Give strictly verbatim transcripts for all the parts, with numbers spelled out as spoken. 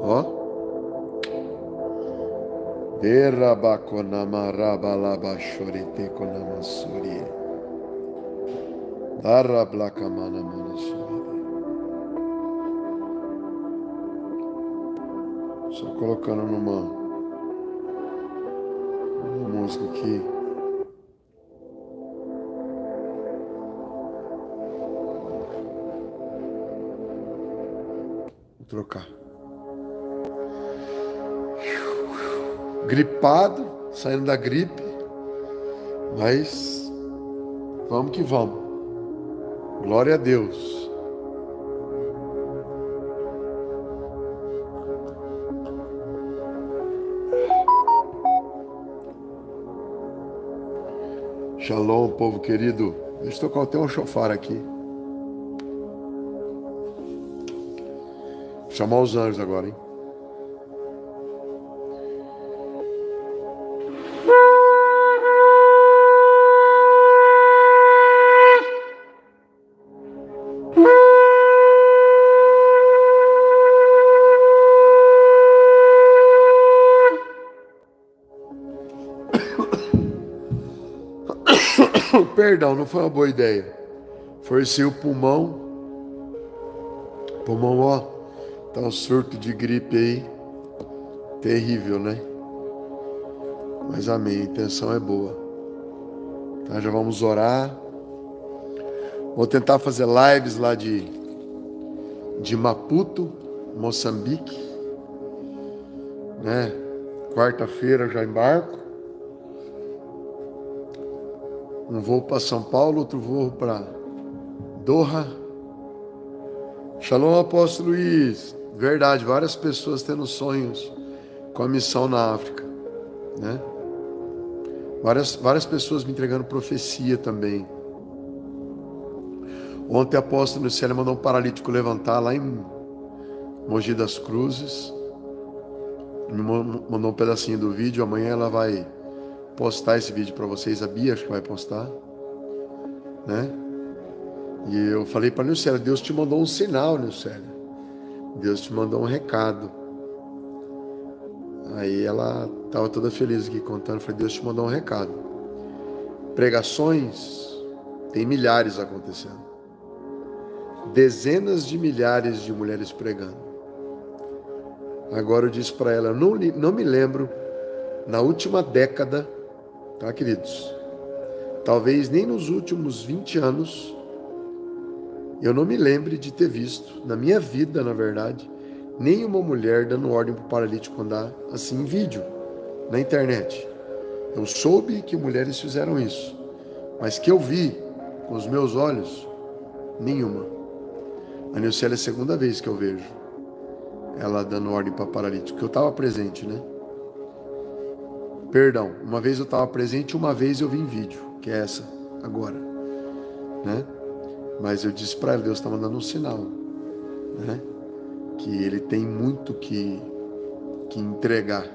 Ó. Derabakonamarabalabashorete konamassuri. Darablakamanamanasuri. Só colocando numa, numa música aqui. Vou trocar. Gripado, saindo da gripe, mas vamos que vamos. Glória a Deus. Shalom, povo querido. Deixa eu tocar até um chofar aqui. Vou chamar os anjos agora, hein? Perdão, não foi uma boa ideia. Forcei o pulmão. Pulmão, ó. Tá um surto de gripe aí. Terrível, né? Mas amém, a intenção é boa. Tá, já vamos orar. Vou tentar fazer lives lá de, de Maputo, Moçambique. Né? Quarta-feira já embarco. Um voo para São Paulo, outro voo para Doha. Shalom, apóstolo Luiz. Verdade, várias pessoas tendo sonhos com a missão na África, né? Várias, várias pessoas me entregando profecia também. Ontem a apóstola Luciana mandou um paralítico levantar lá em Mogi das Cruzes. Me mandou um pedacinho do vídeo. Amanhã ela vai postar esse vídeo para vocês. A Bia acho que vai postar, né? E eu falei para a Nilcélia, Deus te mandou um sinal, Nilcélia. Deus te mandou um recado. Aí ela estava toda feliz aqui contando. Eu falei, Deus te mandou um recado. Pregações, tem milhares acontecendo. Dezenas de milhares de mulheres pregando. Agora eu disse para ela, não, não me lembro, na última década, tá, queridos? Talvez nem nos últimos vinte anos, eu não me lembre de ter visto, na minha vida, na verdade, nenhuma mulher dando ordem para o paralítico andar assim em vídeo, na internet. Eu soube que mulheres fizeram isso, mas que eu vi com os meus olhos, nenhuma. A Nilcélia é a segunda vez que eu vejo ela dando ordem para paralítico, que eu estava presente, né? Perdão, uma vez eu estava presente, uma vez eu vi em vídeo, que é essa, agora, né? Mas eu disse para ela, Deus está mandando um sinal, né? Que ele tem muito que, que entregar.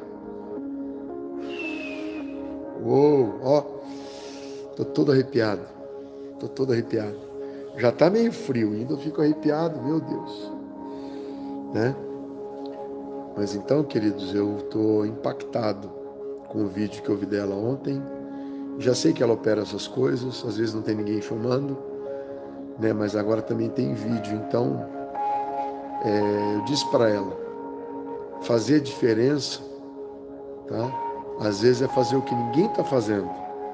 Uou, ó, tô todo arrepiado, tô todo arrepiado. Já tá meio frio, ainda eu fico arrepiado, meu Deus, né? Mas então, queridos, eu tô impactado com o vídeo que eu vi dela ontem. Já sei que ela opera essas coisas, às vezes não tem ninguém filmando, né? Mas agora também tem vídeo, então é, eu disse para ela, fazer diferença, tá? Às vezes é fazer o que ninguém está fazendo,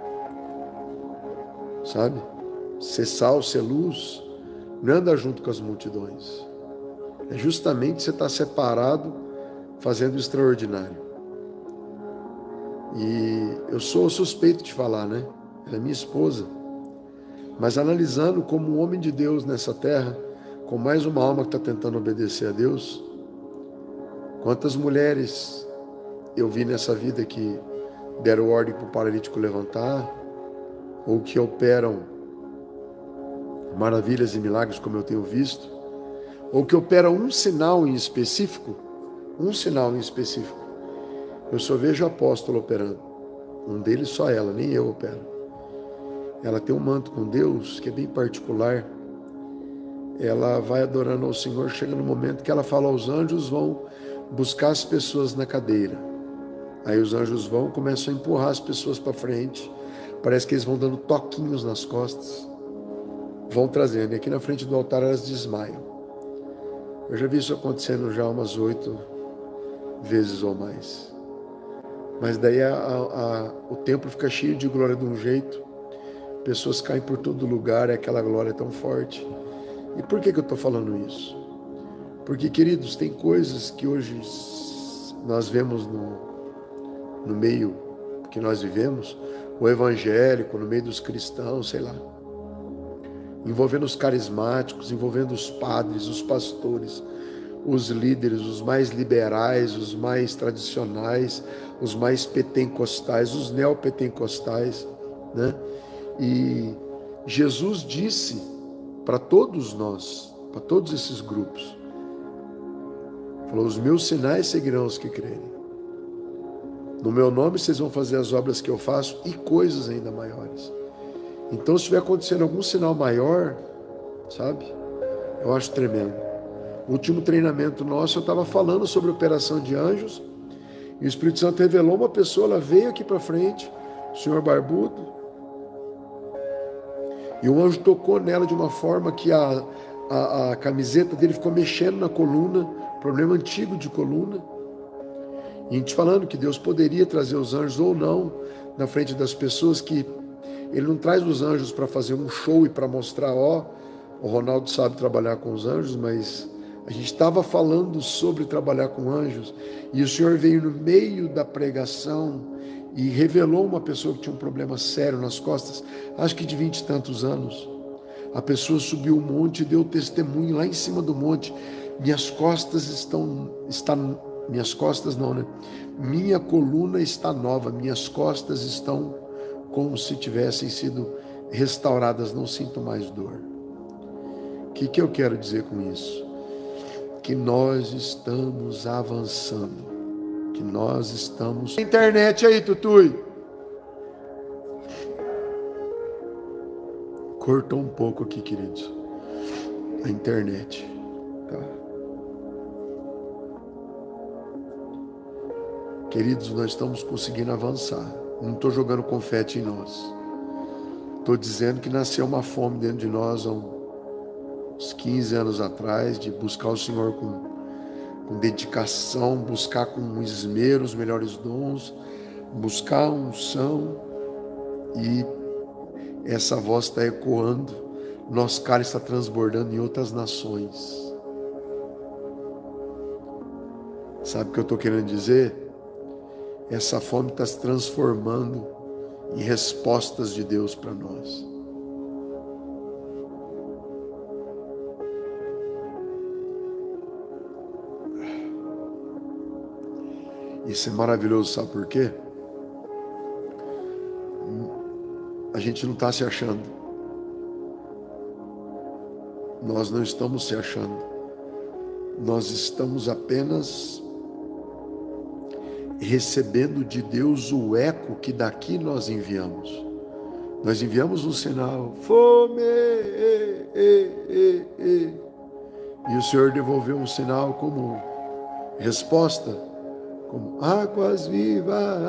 sabe? Ser sal, ser luz, não é andar junto com as multidões. É justamente você estar separado, fazendo o extraordinário. E eu sou suspeito de falar, né? Ela é minha esposa. Mas analisando como um homem de Deus nessa terra, com mais uma alma que está tentando obedecer a Deus, quantas mulheres eu vi nessa vida que deram ordem para o paralítico levantar, ou que operam maravilhas e milagres como eu tenho visto, ou que operam um sinal em específico, um sinal em específico. Eu só vejo o apóstolo operando. Um deles só ela, nem eu opero. Ela tem um manto com Deus que é bem particular. Ela vai adorando ao Senhor, chega no momento que ela fala aos anjos, vão buscar as pessoas na cadeira. Aí os anjos vão, começam a empurrar as pessoas para frente. Parece que eles vão dando toquinhos nas costas. Vão trazendo. E aqui na frente do altar elas desmaiam. Eu já vi isso acontecendo já umas oito vezes ou mais. Mas daí a, a, a, o templo fica cheio de glória de um jeito. Pessoas caem por todo lugar, é aquela glória tão forte. E por que que eu estou falando isso? Porque, queridos, tem coisas que hoje nós vemos no, no meio que nós vivemos, o evangélico, no meio dos cristãos, sei lá, envolvendo os carismáticos, envolvendo os padres, os pastores, os líderes, os mais liberais, os mais tradicionais, os mais pentecostais, os neopentecostais, né? E Jesus disse para todos nós, para todos esses grupos, falou: os meus sinais seguirão os que crerem. No meu nome vocês vão fazer as obras que eu faço e coisas ainda maiores. Então, se estiver acontecendo algum sinal maior, sabe, eu acho tremendo. O último treinamento nosso, eu estava falando sobre a operação de anjos, e o Espírito Santo revelou uma pessoa, ela veio aqui para frente, o senhor barbudo, e o anjo tocou nela de uma forma que a, a, a camiseta dele ficou mexendo na coluna, problema antigo de coluna. E a gente falando que Deus poderia trazer os anjos ou não na frente das pessoas, que Ele não traz os anjos para fazer um show e para mostrar, ó, o Ronaldo sabe trabalhar com os anjos, mas a gente estava falando sobre trabalhar com anjos, e o Senhor veio no meio da pregação e revelou uma pessoa que tinha um problema sério nas costas, acho que de vinte e tantos anos. A pessoa subiu o monte e deu testemunho lá em cima do monte: minhas costas estão, está, minhas costas não, né? Minha coluna está nova, minhas costas estão como se tivessem sido restauradas, não sinto mais dor. O que, que eu quero dizer com isso? Que nós estamos avançando, que nós estamos... Internet aí, Tutui! Cortou um pouco aqui, queridos, a internet, tá? Queridos, nós estamos conseguindo avançar. Não estou jogando confete em nós. Estou dizendo que nasceu uma fome dentro de nós há uns quinze anos atrás, de buscar o Senhor com, com dedicação, buscar com esmero os melhores dons, buscar a unção, e essa voz está ecoando, nosso cálice está transbordando em outras nações. Sabe o que eu estou querendo dizer? Essa fome está se transformando em respostas de Deus para nós. Isso é maravilhoso, sabe por quê? A gente não está se achando. Nós não estamos se achando. Nós estamos apenas recebendo de Deus o eco que daqui nós enviamos. Nós enviamos um sinal, fome, e, e, e, e. E o Senhor devolveu um sinal como resposta, como águas vivas.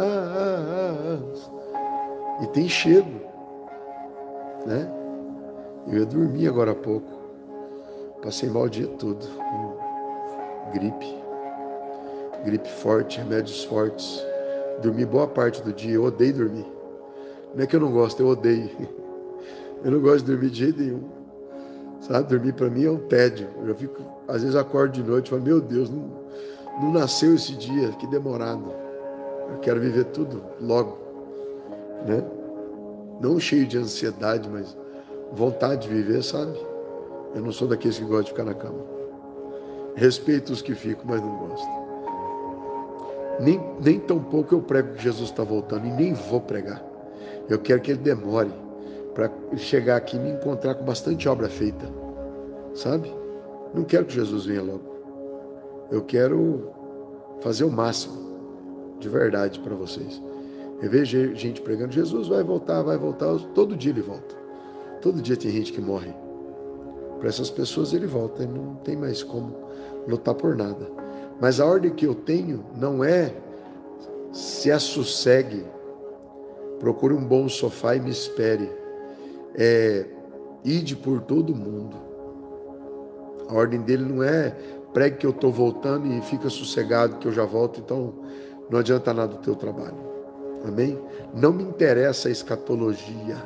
E tem chego, né? Eu ia dormir agora há pouco, passei mal o dia todo, com gripe. Gripe forte, remédios fortes. Dormi boa parte do dia, eu odeio dormir. Não é que eu não gosto, eu odeio. Eu não gosto de dormir de jeito nenhum. Sabe, dormir para mim é um tédio. Eu fico, às vezes acordo de noite e falo: meu Deus, não, não nasceu esse dia, que demorado. Eu quero viver tudo logo, né? Não cheio de ansiedade, mas vontade de viver, sabe? Eu não sou daqueles que gostam de ficar na cama. Respeito os que ficam, mas não gosto. Nem, nem tão pouco eu prego que Jesus está voltando, e nem vou pregar. Eu quero que ele demore para chegar aqui e me encontrar com bastante obra feita, sabe? Não quero que Jesus venha logo. Eu quero fazer o máximo, de verdade, para vocês. Eu vejo gente pregando: Jesus vai voltar, vai voltar. Todo dia ele volta. Todo dia tem gente que morre. Para essas pessoas ele volta, ele não tem mais como lutar por nada. Mas a ordem que eu tenho não é se assossegue, procure um bom sofá e me espere. É ide por todo mundo. A ordem dele não é pregue que eu estou voltando e fica sossegado que eu já volto, então não adianta nada o teu trabalho. Amém? Não me interessa a escatologia.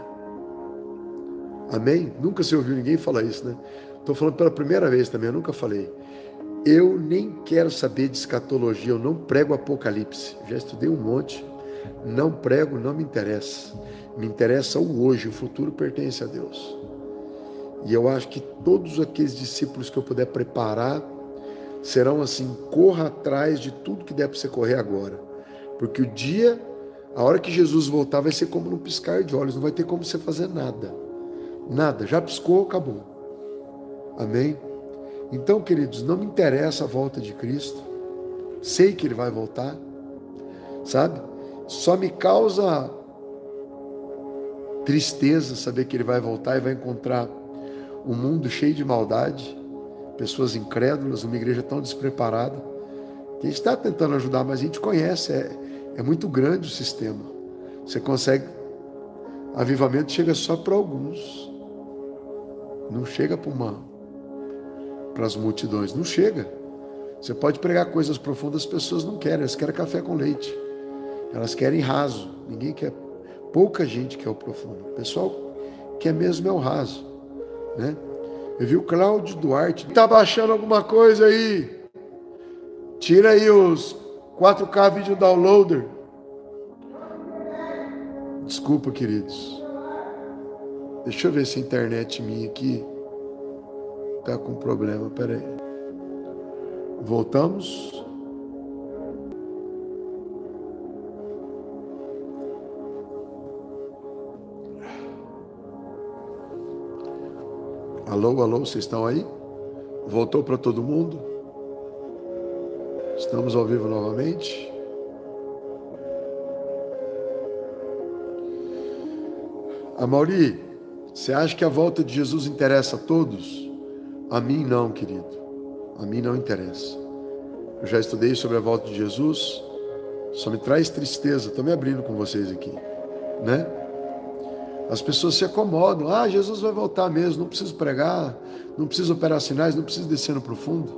Amém? Nunca se ouviu ninguém falar isso, né? Estou falando pela primeira vez também, eu nunca falei. Eu nem quero saber de escatologia, eu não prego Apocalipse. Já estudei um monte, não prego, não me interessa. Me interessa o hoje, o futuro pertence a Deus. E eu acho que todos aqueles discípulos que eu puder preparar serão assim, corra atrás de tudo que der para você correr agora. Porque o dia, a hora que Jesus voltar, vai ser como num piscar de olhos, não vai ter como você fazer nada. Nada, já piscou, acabou. Amém? Então, queridos, não me interessa a volta de Cristo. Sei que Ele vai voltar, sabe? Só me causa tristeza saber que Ele vai voltar e vai encontrar um mundo cheio de maldade, pessoas incrédulas, uma igreja tão despreparada. A gente está tentando ajudar, mas a gente conhece, é, é muito grande o sistema. Você consegue, avivamento chega só para alguns, não chega para uma, para as multidões, não chega. Você pode pregar coisas profundas, as pessoas não querem, elas querem café com leite, elas querem raso, ninguém quer, pouca gente quer o profundo, o pessoal quer mesmo é o raso, né? Eu vi o Cláudio Duarte, tá baixando alguma coisa aí, tira aí os quatro K Video Downloader. Desculpa, queridos, deixa eu ver se a internet minha aqui tá com problema, pera aí. Voltamos. Alô, alô, vocês estão aí? Voltou para todo mundo? Estamos ao vivo novamente. Amaury, você acha que a volta de Jesus interessa a todos? A mim não, querido. A mim não interessa. Eu já estudei sobre a volta de Jesus. Só me traz tristeza. Estou me abrindo com vocês aqui, né? As pessoas se acomodam. Ah, Jesus vai voltar mesmo. Não preciso pregar. Não preciso operar sinais. Não preciso descer no profundo.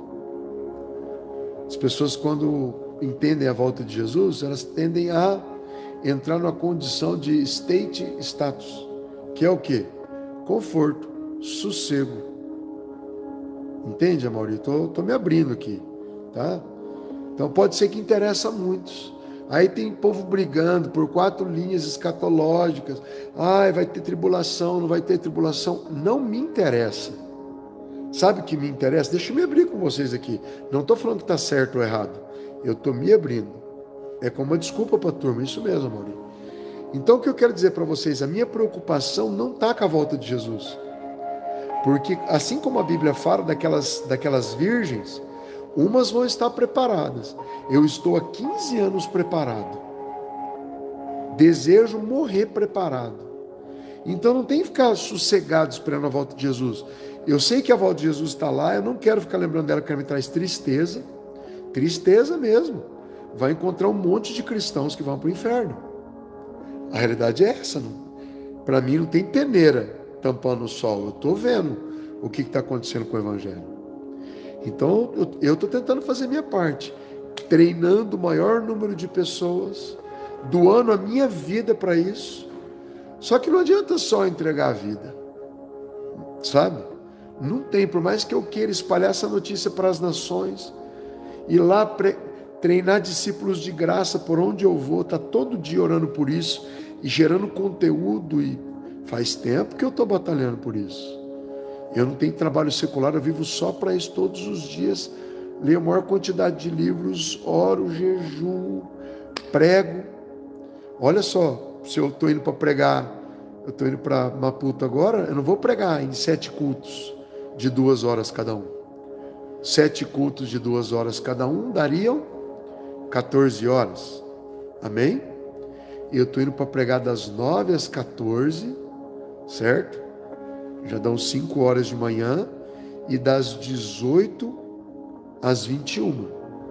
As pessoas, quando entendem a volta de Jesus, elas tendem a entrar numa condição de state status, que é o quê? Conforto, sossego. Entende, Amaury? Tô, tô me abrindo aqui, tá? Então pode ser que interessa a muitos. Aí tem povo brigando por quatro linhas escatológicas. Ai, vai ter tribulação, não vai ter tribulação. Não me interessa. Sabe o que me interessa? Deixa eu me abrir com vocês aqui. Não estou falando que está certo ou errado. Eu estou me abrindo. É como uma desculpa para a turma. Isso mesmo, Amaury. Então o que eu quero dizer para vocês? A minha preocupação não está com a volta de Jesus. Porque assim como a Bíblia fala daquelas, daquelas virgens, umas vão estar preparadas. Eu estou há quinze anos preparado. Desejo morrer preparado. Então não tem que ficar sossegado esperando a volta de Jesus. Eu sei que a volta de Jesus está lá, eu não quero ficar lembrando dela, que ela me traz tristeza. Tristeza mesmo. Vai encontrar um monte de cristãos que vão para o inferno. A realidade é essa. Para mim não tem peneira tampando o sol. Eu estou vendo o que está acontecendo com o Evangelho. Então, eu estou tentando fazer a minha parte, treinando o maior número de pessoas, doando a minha vida para isso. Só que não adianta só entregar a vida, sabe? Não tem, por mais que eu queira espalhar essa notícia para as nações, ir lá pre- treinar discípulos de graça por onde eu vou, tá todo dia orando por isso e gerando conteúdo, e faz tempo que eu estou batalhando por isso. Eu não tenho trabalho secular, eu vivo só para isso todos os dias. Leio a maior quantidade de livros, oro, jejuo, prego. Olha só, se eu estou indo para pregar, eu estou indo para Maputo agora, eu não vou pregar em sete cultos de duas horas cada um. Sete cultos de duas horas cada um dariam quatorze horas. Amém? E eu estou indo para pregar das nove às quatorze, certo? Já dão cinco horas de manhã, e das dezoito às vinte e uma.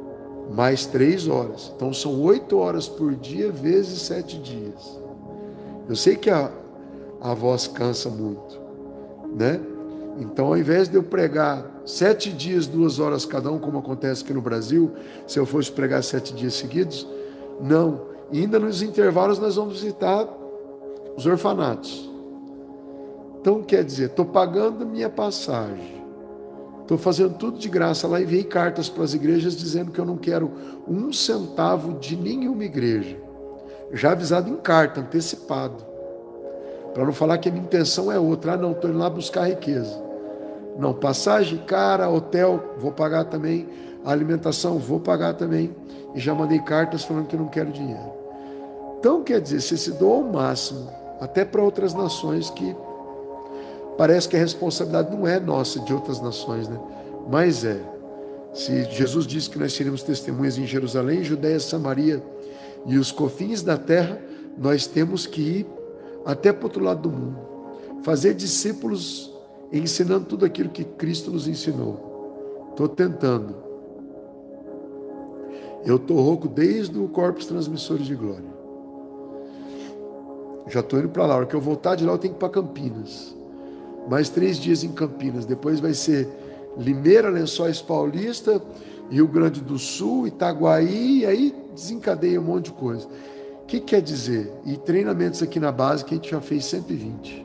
mais três horas. Então são oito horas por dia, vezes sete dias. Eu sei que a, a voz cansa muito, né? Então, ao invés de eu pregar sete dias, duas horas cada um, como acontece aqui no Brasil, se eu fosse pregar sete dias seguidos, não. E ainda nos intervalos nós vamos visitar os orfanatos. Então, quer dizer, estou pagando minha passagem, estou fazendo tudo de graça lá, enviei cartas para as igrejas dizendo que eu não quero um centavo de nenhuma igreja. Já avisado em carta, antecipado. Para não falar que a minha intenção é outra. Ah, não, estou indo lá buscar riqueza. Não, passagem cara, hotel, vou pagar também. Alimentação, vou pagar também. E já mandei cartas falando que eu não quero dinheiro. Então, quer dizer, você se doa ao máximo, até para outras nações que parece que a responsabilidade não é nossa, de outras nações, né? Mas é. Se Jesus disse que nós seríamos testemunhas em Jerusalém, Judeia, Samaria e os confins da terra, nós temos que ir até para o outro lado do mundo. Fazer discípulos ensinando tudo aquilo que Cristo nos ensinou. Estou tentando. Eu estou rouco desde o Corpus Transmissores de Glória. Já estou indo para lá. A hora que eu voltar de lá, eu tenho que ir para Campinas. Mais três dias em Campinas. Depois vai ser Limeira, Lençóis Paulista, Rio Grande do Sul, Itaguaí, e aí desencadeia um monte de coisa. O que quer dizer? E treinamentos aqui na base que a gente já fez cento e vinte.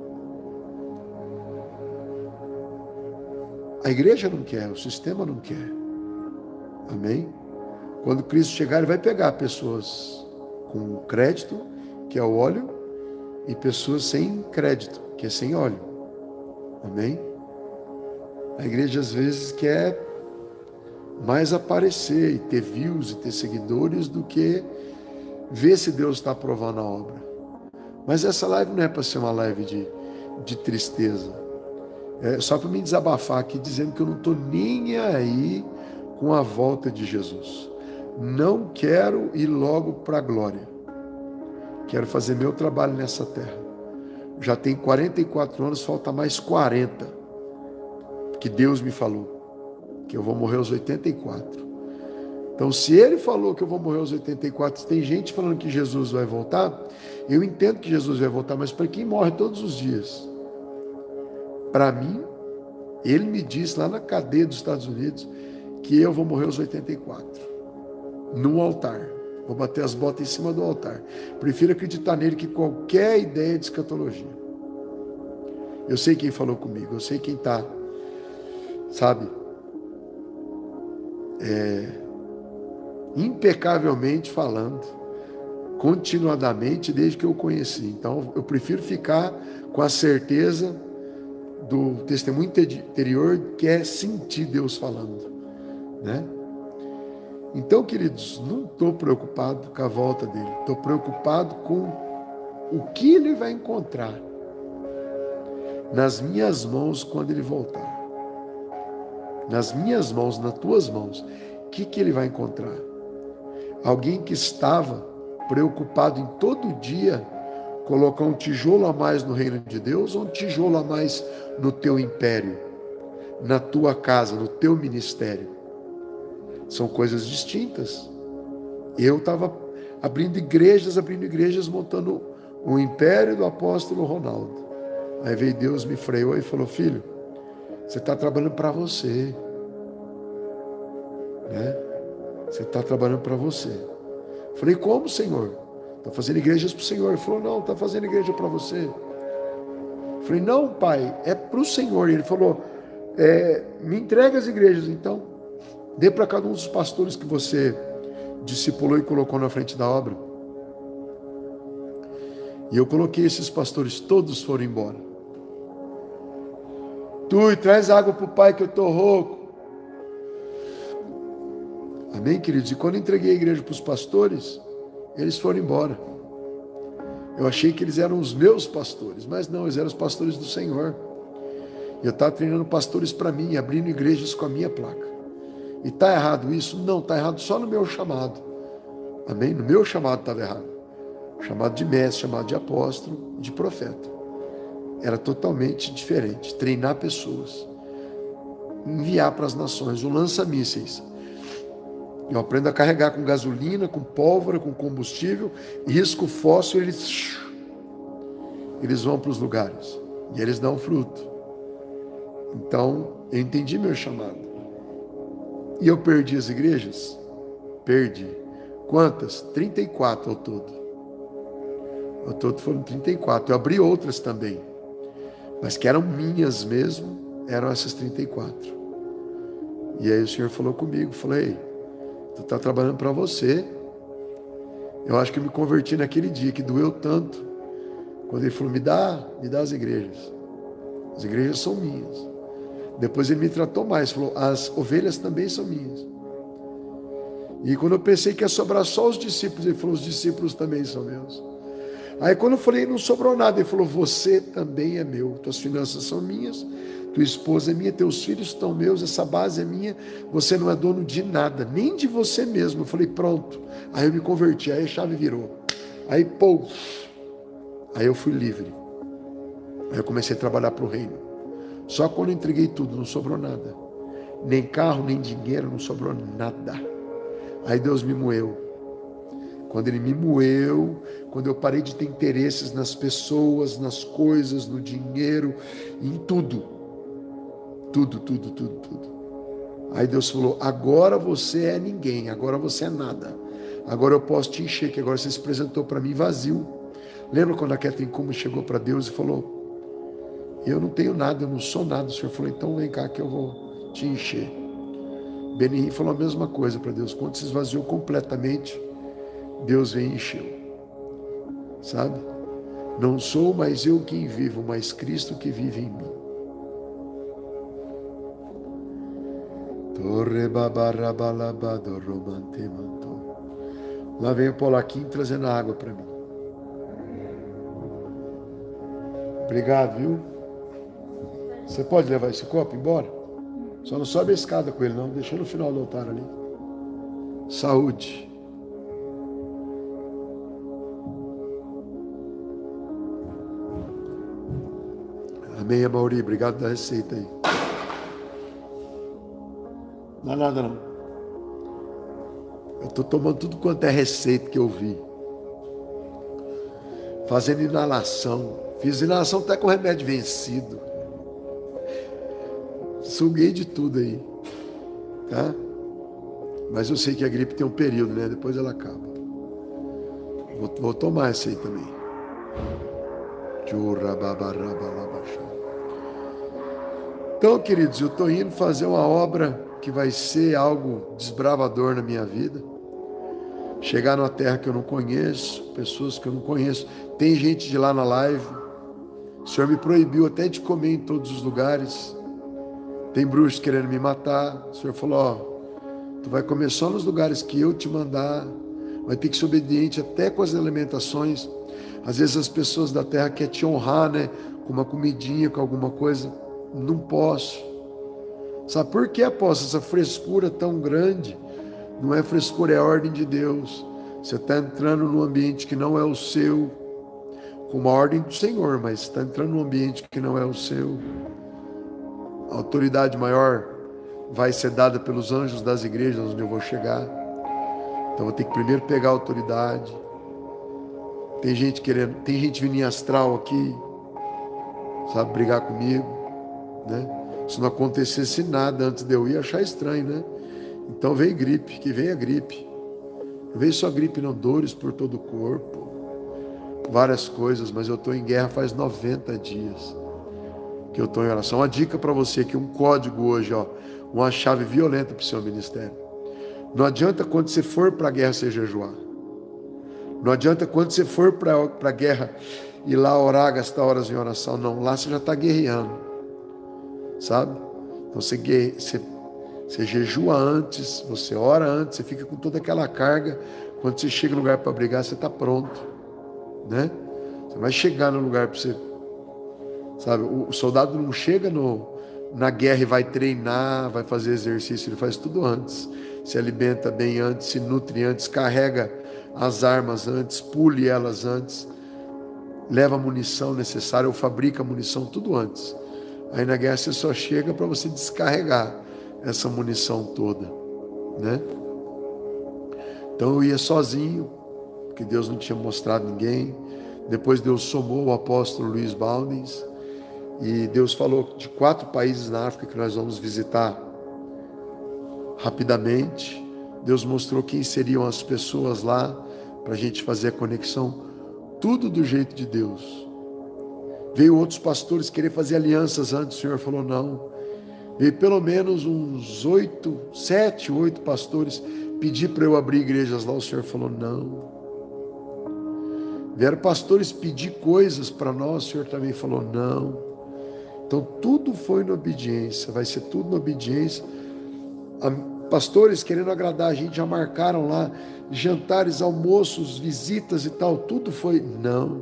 A igreja não quer, o sistema não quer. Amém? Quando Cristo chegar, ele vai pegar pessoas com crédito, que é o óleo, e pessoas sem crédito, que é sem óleo. Amém? A igreja às vezes quer mais aparecer e ter views e ter seguidores do que ver se Deus está aprovando a obra. Mas essa live não é para ser uma live de, de tristeza. É só para me desabafar aqui, dizendo que eu não estou nem aí com a volta de Jesus. Não quero ir logo para a glória. Quero fazer meu trabalho nessa terra. Já tenho quarenta e quatro anos, falta mais quarenta. Que Deus me falou que eu vou morrer aos oitenta e quatro. Então, se ele falou que eu vou morrer aos oitenta e quatro, tem gente falando que Jesus vai voltar, eu entendo que Jesus vai voltar, mas para quem morre todos os dias? Para mim, ele me disse lá na cadeia dos Estados Unidos que eu vou morrer aos oitenta e quatro, no altar. Vou bater as botas em cima do altar. Prefiro acreditar nele que qualquer ideia de escatologia. Eu sei quem falou comigo, eu sei quem está, sabe, é, impecavelmente falando, continuadamente, desde que eu conheci. Então, eu prefiro ficar com a certeza do testemunho interior, que é sentir Deus falando, né? Então, queridos, não estou preocupado com a volta dele, estou preocupado com o que ele vai encontrar nas minhas mãos quando ele voltar. Nas minhas mãos, nas tuas mãos, o que, que ele vai encontrar? Alguém que estava preocupado em todo dia colocar um tijolo a mais no reino de Deus ou um tijolo a mais no teu império, na tua casa, no teu ministério? São coisas distintas. Eu estava abrindo igrejas, abrindo igrejas, montando o império do apóstolo Ronaldo. Aí veio Deus, me freou e falou: filho, você está trabalhando para você, né? Você está trabalhando para você. Eu falei: como, Senhor? Está fazendo igrejas para o Senhor. Ele falou: não, está fazendo igreja para você. Eu falei: não, pai, é para o Senhor. E ele falou: é, me entrega as igrejas, então. Dê para cada um dos pastores que você discipulou e colocou na frente da obra. E eu coloquei esses pastores, todos foram embora. Tu, traz água para o pai que eu estou rouco. Amém, queridos? E quando eu entreguei a igreja para os pastores, eles foram embora. Eu achei que eles eram os meus pastores, mas não, eles eram os pastores do Senhor. Eu estava treinando pastores para mim, abrindo igrejas com a minha placa. E está errado isso? Não, está errado só no meu chamado. Amém? No meu chamado estava errado. Chamado de mestre, chamado de apóstolo, de profeta. Era totalmente diferente. Treinar pessoas. Enviar para as nações. O lança-mísseis. Eu aprendo a carregar com gasolina, com pólvora, com combustível, risco fóssil, eles, eles vão para os lugares e eles dão fruto. Então, eu entendi meu chamado. E eu perdi as igrejas? Perdi. Quantas? trinta e quatro ao todo. Ao todo foram trinta e quatro. Eu abri outras também, mas que eram minhas mesmo, eram essas trinta e quatro. E aí o Senhor falou comigo, falei, tu está trabalhando para você. Eu acho que eu me converti naquele dia que doeu tanto, quando ele falou, me dá, me dá as igrejas. As igrejas são minhas. Depois ele me tratou mais, falou, as ovelhas também são minhas. E quando eu pensei que ia sobrar só os discípulos, ele falou, os discípulos também são meus. Aí quando eu falei, não sobrou nada, ele falou, você também é meu, tuas finanças são minhas, tua esposa é minha, teus filhos estão meus, essa base é minha, você não é dono de nada, nem de você mesmo. Eu falei, pronto. Aí eu me converti, aí a chave virou. Aí, pô, aí eu fui livre. Aí eu comecei a trabalhar para o reino. Só quando eu entreguei tudo, não sobrou nada. Nem carro, nem dinheiro, não sobrou nada. Aí Deus me moeu. Quando Ele me moeu, quando eu parei de ter interesses nas pessoas, nas coisas, no dinheiro, em tudo. Tudo, tudo, tudo, tudo. Aí Deus falou, agora você é ninguém, agora você é nada. Agora eu posso te encher, que agora você se apresentou para mim vazio. Lembra quando a Catherine Kuhlman chegou para Deus e falou, eu não tenho nada, eu não sou nada. O Senhor falou, então vem cá que eu vou te encher. Benihim falou a mesma coisa para Deus. Quando se esvaziou completamente, Deus vem e encheu. Sabe? Não sou mais eu quem vivo, mas Cristo que vive em mim. Lá vem o Polaquinho trazendo água para mim. Obrigado, viu? Você pode levar esse copo embora? Só não sobe a escada com ele, não. Deixa no final do altar ali. Saúde. Amém, Amauri. Obrigado da receita aí. Não é nada, não. Eu estou tomando tudo quanto é receita que eu vi. Fazendo inalação. Fiz inalação até com remédio vencido. Suguei de tudo aí. Tá? Mas eu sei que a gripe tem um período, né? Depois ela acaba. Vou, vou tomar essa aí também. Então, queridos, eu estou indo fazer uma obra que vai ser algo desbravador na minha vida. Chegar numa terra que eu não conheço, pessoas que eu não conheço. Tem gente de lá na live. O Senhor me proibiu até de comer em todos os lugares. Tem bruxos querendo me matar. O Senhor falou, ó, tu vai comer só nos lugares que eu te mandar. Vai ter que ser obediente até com as alimentações. Às vezes as pessoas da terra querem te honrar, né? Com uma comidinha, com alguma coisa. Não posso. Sabe por que, apóstolo, essa frescura tão grande? Não é frescura, é a ordem de Deus. Você está entrando num ambiente que não é o seu, com uma ordem do Senhor, mas está entrando num ambiente que não é o seu. A autoridade maior vai ser dada pelos anjos das igrejas onde eu vou chegar. Então eu vou ter que primeiro pegar a autoridade. Tem gente querendo, tem gente vindo em astral aqui, sabe, brigar comigo, né? Se não acontecesse nada antes de eu ir, achar estranho, né? Então vem gripe, que vem a gripe. Não vem só gripe, não, dores por todo o corpo, várias coisas, mas eu estou em guerra faz noventa dias que eu estou em oração. Uma dica para você aqui, um código hoje, ó, uma chave violenta para o seu ministério. Não adianta quando você for para a guerra você jejuar. Não adianta quando você for para a guerra ir lá orar, gastar horas em oração. Não, lá você já está guerreando, sabe? Então você, você, você jejua antes, você ora antes, você fica com toda aquela carga. Quando você chega no lugar para brigar, você está pronto, né? Você vai chegar no lugar para você, sabe? O soldado não chega no, na guerra e vai treinar, vai fazer exercício, ele faz tudo antes. Se alimenta bem antes, se nutre antes, carrega as armas antes, pule elas antes, leva a munição necessária ou fabrica a munição tudo antes. Aí na guerra você só chega para você descarregar essa munição toda, né? Então eu ia sozinho, porque Deus não tinha mostrado ninguém. Depois Deus somou o apóstolo Luiz Baldens, e Deus falou de quatro países na África que nós vamos visitar rapidamente. Deus mostrou quem seriam as pessoas lá, para a gente fazer a conexão, tudo do jeito de Deus. Veio outros pastores querer fazer alianças antes, o Senhor falou não. Veio pelo menos uns oito, sete, oito pastores pedir para eu abrir igrejas lá, o Senhor falou não. Vieram pastores pedir coisas para nós, o Senhor também falou não. Então tudo foi na obediência, vai ser tudo na obediência. Pastores querendo agradar a gente, já marcaram lá jantares, almoços, visitas e tal, tudo foi não.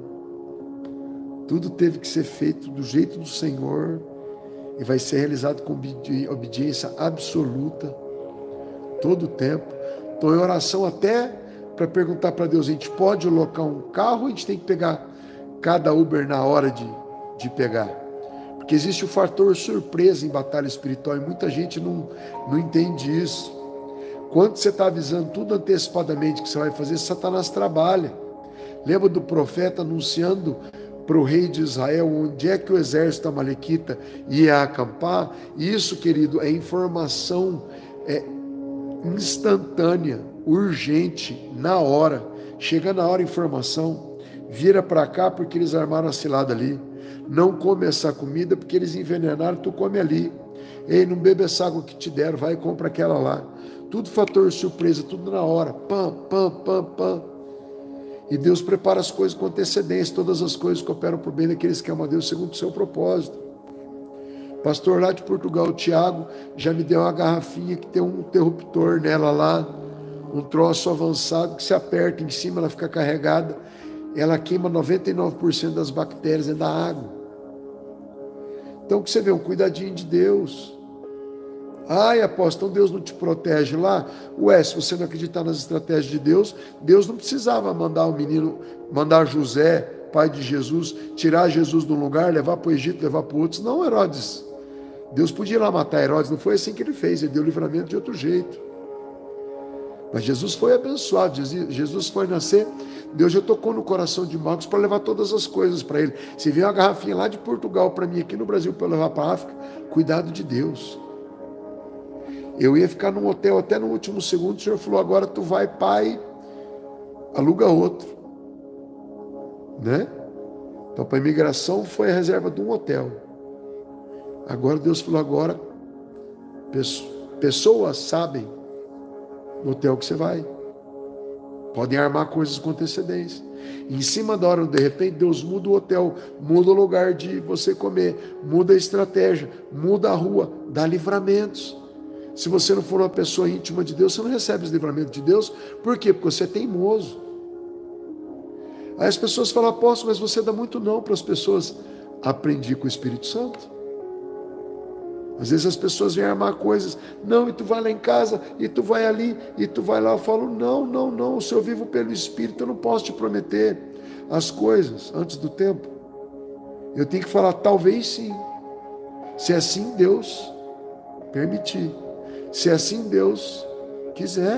Tudo teve que ser feito do jeito do Senhor e vai ser realizado com obediência absoluta todo o tempo. Estou em oração até para perguntar para Deus, a gente pode alocar um carro ou a gente tem que pegar cada Uber na hora de, de pegar? Porque existe o fator surpresa em batalha espiritual e muita gente não, não entende isso. Quando você está avisando tudo antecipadamente que você vai fazer, Satanás trabalha. Lembra do profeta anunciando para o rei de Israel onde é que o exército amalequita ia acampar? Isso, querido, é informação é, instantânea, urgente, na hora. Chega na hora a informação, vira para cá porque eles armaram a cilada ali. Não come essa comida porque eles envenenaram, tu come ali. Ei, não bebe essa água que te deram, vai e compra aquela lá. Tudo fator surpresa, tudo na hora. Pam, pam, pam, pam. E Deus prepara as coisas com antecedência. Todas as coisas cooperam para o bem daqueles que amam a Deus segundo o seu propósito. Pastor lá de Portugal, o Tiago, já me deu uma garrafinha que tem um interruptor nela lá, um troço avançado que se aperta em cima, ela fica carregada. Ela queima noventa e nove por cento das bactérias dentro da água. Então, o que você vê? Um cuidadinho de Deus. Ai, apóstolo, então Deus não te protege lá? Ué, se você não acreditar nas estratégias de Deus, Deus não precisava mandar o menino, mandar José, pai de Jesus, tirar Jesus de um lugar, levar para o Egito, levar para outros. Não, Herodes. Deus podia ir lá matar Herodes, não foi assim que ele fez, ele deu livramento de outro jeito. Mas Jesus foi abençoado, Jesus foi nascer, Deus já tocou no coração de Marcos para levar todas as coisas para ele. Se vier uma garrafinha lá de Portugal para mim aqui no Brasil para levar para a África, cuidado de Deus. Eu ia ficar num hotel até no último segundo, o Senhor falou, agora tu vai, pai, aluga outro. Né? Então para a imigração foi a reserva de um hotel. Agora Deus falou, agora pessoas sabem no hotel que você vai. Podem armar coisas com antecedência. Em cima da hora, de repente, Deus muda o hotel, muda o lugar de você comer, muda a estratégia, muda a rua, dá livramentos. Se você não for uma pessoa íntima de Deus, você não recebe os livramentos de Deus. Por quê? Porque você é teimoso. Aí as pessoas falam, apóstolo, mas você dá muito não para as pessoas. Aprendi com o Espírito Santo. Às vezes as pessoas vêm armar coisas, não, e tu vai lá em casa, e tu vai ali, e tu vai lá. Eu falo, não, não, não, se eu vivo pelo Espírito, eu não posso te prometer as coisas antes do tempo. Eu tenho que falar, talvez sim, se assim Deus permitir, se assim Deus quiser.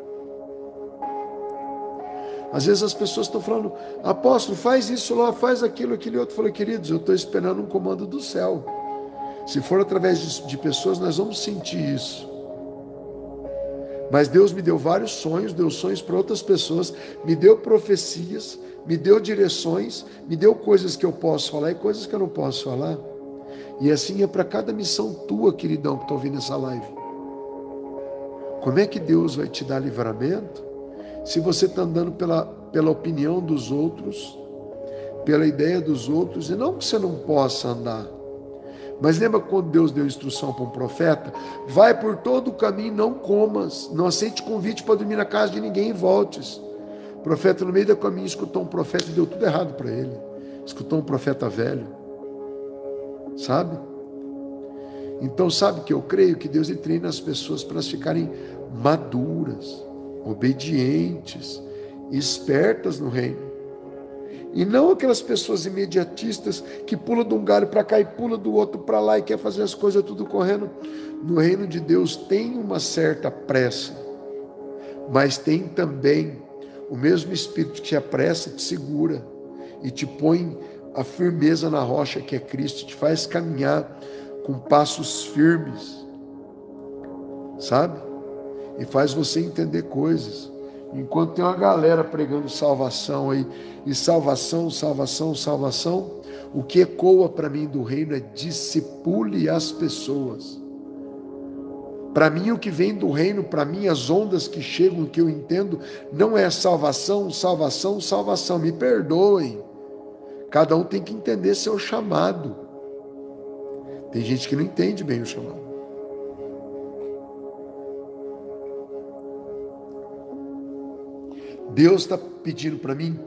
Às vezes as pessoas estão falando, apóstolo, faz isso lá, faz aquilo, aquilo outro. Eu falo, queridos, eu estou esperando um comando do céu. Se for através de, de pessoas, nós vamos sentir isso. Mas Deus me deu vários sonhos, deu sonhos para outras pessoas, me deu profecias, me deu direções, me deu coisas que eu posso falar e coisas que eu não posso falar. E assim é para cada missão tua, queridão, que está ouvindo essa live. Como é que Deus vai te dar livramento se você está andando pela, pela opinião dos outros, pela ideia dos outros, e não que você não possa andar. Mas lembra quando Deus deu instrução para um profeta? Vai por todo o caminho, não comas, não aceite convite para dormir na casa de ninguém e voltes. O profeta no meio do caminho escutou um profeta e deu tudo errado para ele. Escutou um profeta velho. Sabe? Então sabe que eu creio que Deus ele treina as pessoas para elas ficarem maduras, obedientes, espertas no reino. E não aquelas pessoas imediatistas que pulam de um galho para cá e pula do outro para lá e quer fazer as coisas tudo correndo. No reino de Deus tem uma certa pressa. mas tem também o mesmo Espírito que te apressa, te segura e te põe a firmeza na rocha que é Cristo, te faz caminhar com passos firmes, sabe? E faz você entender coisas. Enquanto tem uma galera pregando salvação aí, e salvação, salvação, salvação, o que ecoa para mim do reino é discipule as pessoas. Para mim, o que vem do reino, para mim, as ondas que chegam, que eu entendo, não é salvação, salvação, salvação. Me perdoem. Cada um tem que entender seu chamado. Tem gente que não entende bem o chamado. Deus está pedindo para mim,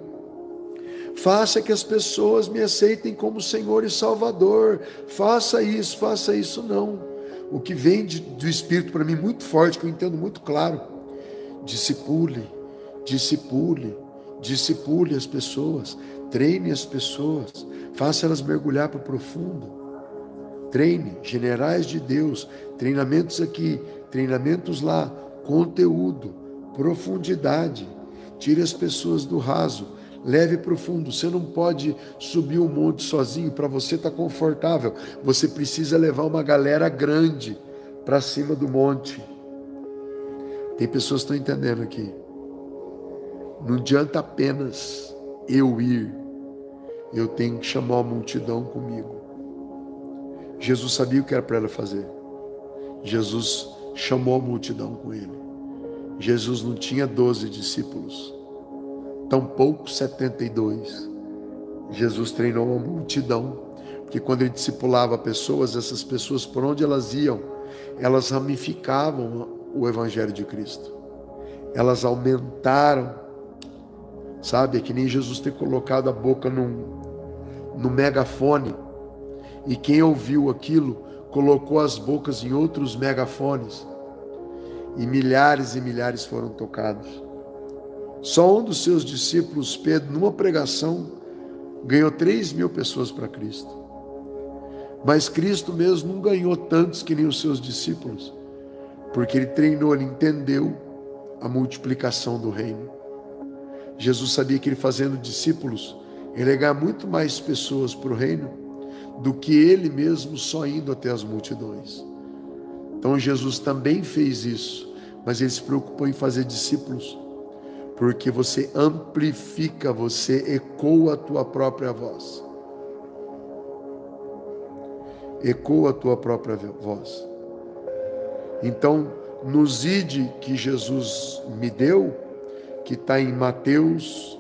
faça que as pessoas me aceitem como Senhor e Salvador. Faça isso, faça isso não. O que vem de, do Espírito para mim muito forte, que eu entendo muito claro, discipule, discipule, discipule as pessoas, treine as pessoas, faça elas mergulhar para o profundo, treine, generais de Deus, treinamentos aqui, treinamentos lá, conteúdo, profundidade, tire as pessoas do raso, leve profundo. Você não pode subir um monte sozinho, para você estar confortável. Você precisa levar uma galera grande para cima do monte. Tem pessoas que estão entendendo aqui. Não adianta apenas eu ir. Eu tenho que chamar a multidão comigo. Jesus sabia o que era para ela fazer. Jesus chamou a multidão com ele. Jesus não tinha doze discípulos. Tampouco setenta e dois. Jesus treinou uma multidão, porque quando ele discipulava pessoas, essas pessoas, por onde elas iam, elas ramificavam o Evangelho de Cristo. Elas aumentaram, sabe? É que nem Jesus ter colocado a boca num, num megafone, e quem ouviu aquilo, colocou as bocas em outros megafones, e milhares e milhares foram tocados. Só um dos seus discípulos, Pedro, numa pregação, ganhou três mil pessoas para Cristo. Mas Cristo mesmo não ganhou tantos que nem os seus discípulos, porque ele treinou, ele entendeu a multiplicação do reino. Jesus sabia que ele fazendo discípulos, ele ia ganhar muito mais pessoas para o reino, do que ele mesmo só indo até as multidões. Então Jesus também fez isso, mas ele se preocupou em fazer discípulos, porque você amplifica, você ecoa a tua própria voz. Ecoa a tua própria voz. Então, nos ide que Jesus me deu, que está em Mateus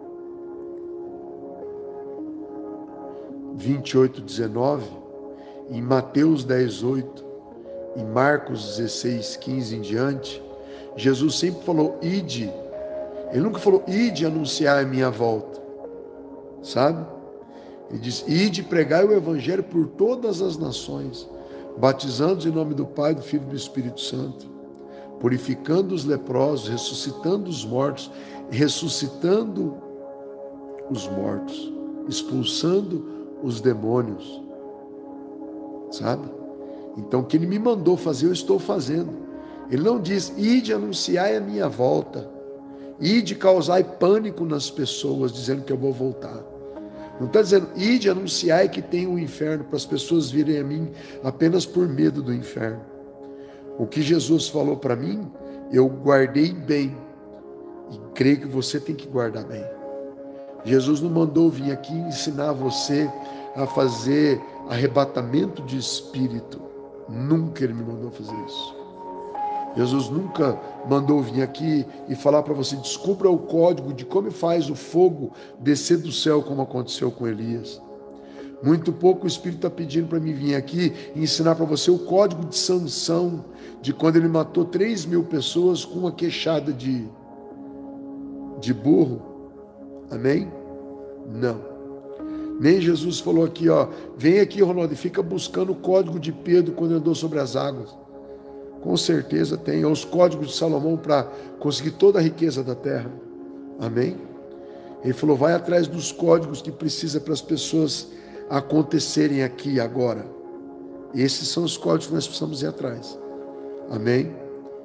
vinte e oito, dezenove, em Mateus dez, oito, em Marcos dezesseis, quinze em diante, Jesus sempre falou, ide. Ele nunca falou, ide anunciar a minha volta, sabe? Ele diz, ide pregai o Evangelho por todas as nações, batizando-os em nome do Pai, do Filho e do Espírito Santo, purificando os leprosos, ressuscitando os mortos, ressuscitando os mortos, expulsando os demônios, sabe? Então, o que ele me mandou fazer, eu estou fazendo. Ele não diz, ide anunciar a minha volta, ide causar pânico nas pessoas, dizendo que eu vou voltar. Não está dizendo, ide anunciar que tem um inferno, para as pessoas virem a mim apenas por medo do inferno. O que Jesus falou para mim, eu guardei bem, e creio que você tem que guardar bem. Jesus não mandou vir aqui ensinar você a fazer arrebatamento de espírito. Nunca ele me mandou fazer isso. Jesus nunca mandou vir aqui e falar para você, descubra o código de como faz o fogo descer do céu, como aconteceu com Elias. Muito pouco o Espírito está pedindo para mim vir aqui e ensinar para você o código de Sansão, de quando ele matou três mil pessoas com uma queixada de, de burro. Amém? Não. Nem Jesus falou aqui, ó, vem aqui, Ronaldo, e fica buscando o código de Pedro quando andou sobre as águas. Com certeza tem os códigos de Salomão para conseguir toda a riqueza da terra. Amém? Ele falou, vai atrás dos códigos que precisa para as pessoas acontecerem aqui e agora. Esses são os códigos que nós precisamos ir atrás. Amém?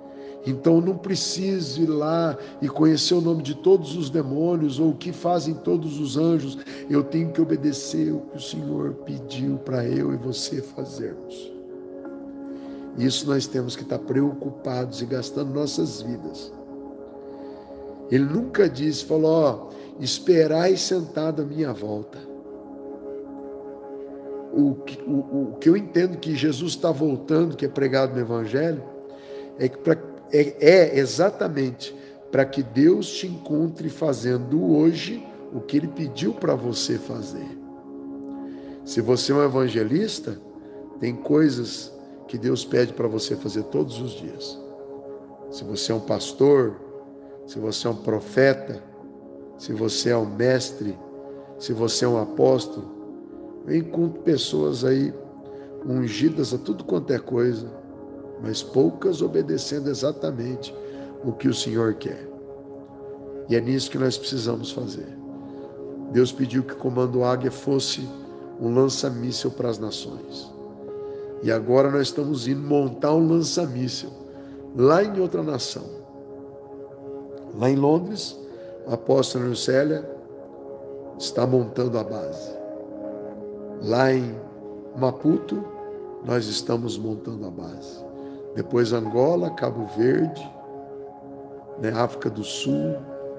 Então eu não preciso ir lá e conhecer o nome de todos os demônios ou o que fazem todos os anjos. Eu tenho que obedecer o que o Senhor pediu para eu e você fazermos. Isso nós temos que estar preocupados e gastando nossas vidas. Ele nunca disse, falou, ó, esperai sentado à minha volta. O que, o, o que eu entendo que Jesus está voltando, que é pregado no Evangelho, é, que pra, é, é exatamente para que Deus te encontre fazendo hoje o que Ele pediu para você fazer. Se você é um evangelista, tem coisas que Deus pede para você fazer todos os dias. Se você é um pastor, se você é um profeta, se você é um mestre, se você é um apóstolo, eu encontro pessoas aí ungidas a tudo quanto é coisa, mas poucas obedecendo exatamente o que o Senhor quer. E é nisso que nós precisamos fazer. Deus pediu que o Comando Águia fosse um lança-míssel para as nações. E agora nós estamos indo montar um lança-míssel lá em outra nação. Lá em Londres, a apóstola Lucélia está montando a base. Lá em Maputo, nós estamos montando a base. Depois Angola, Cabo Verde, né, África do Sul,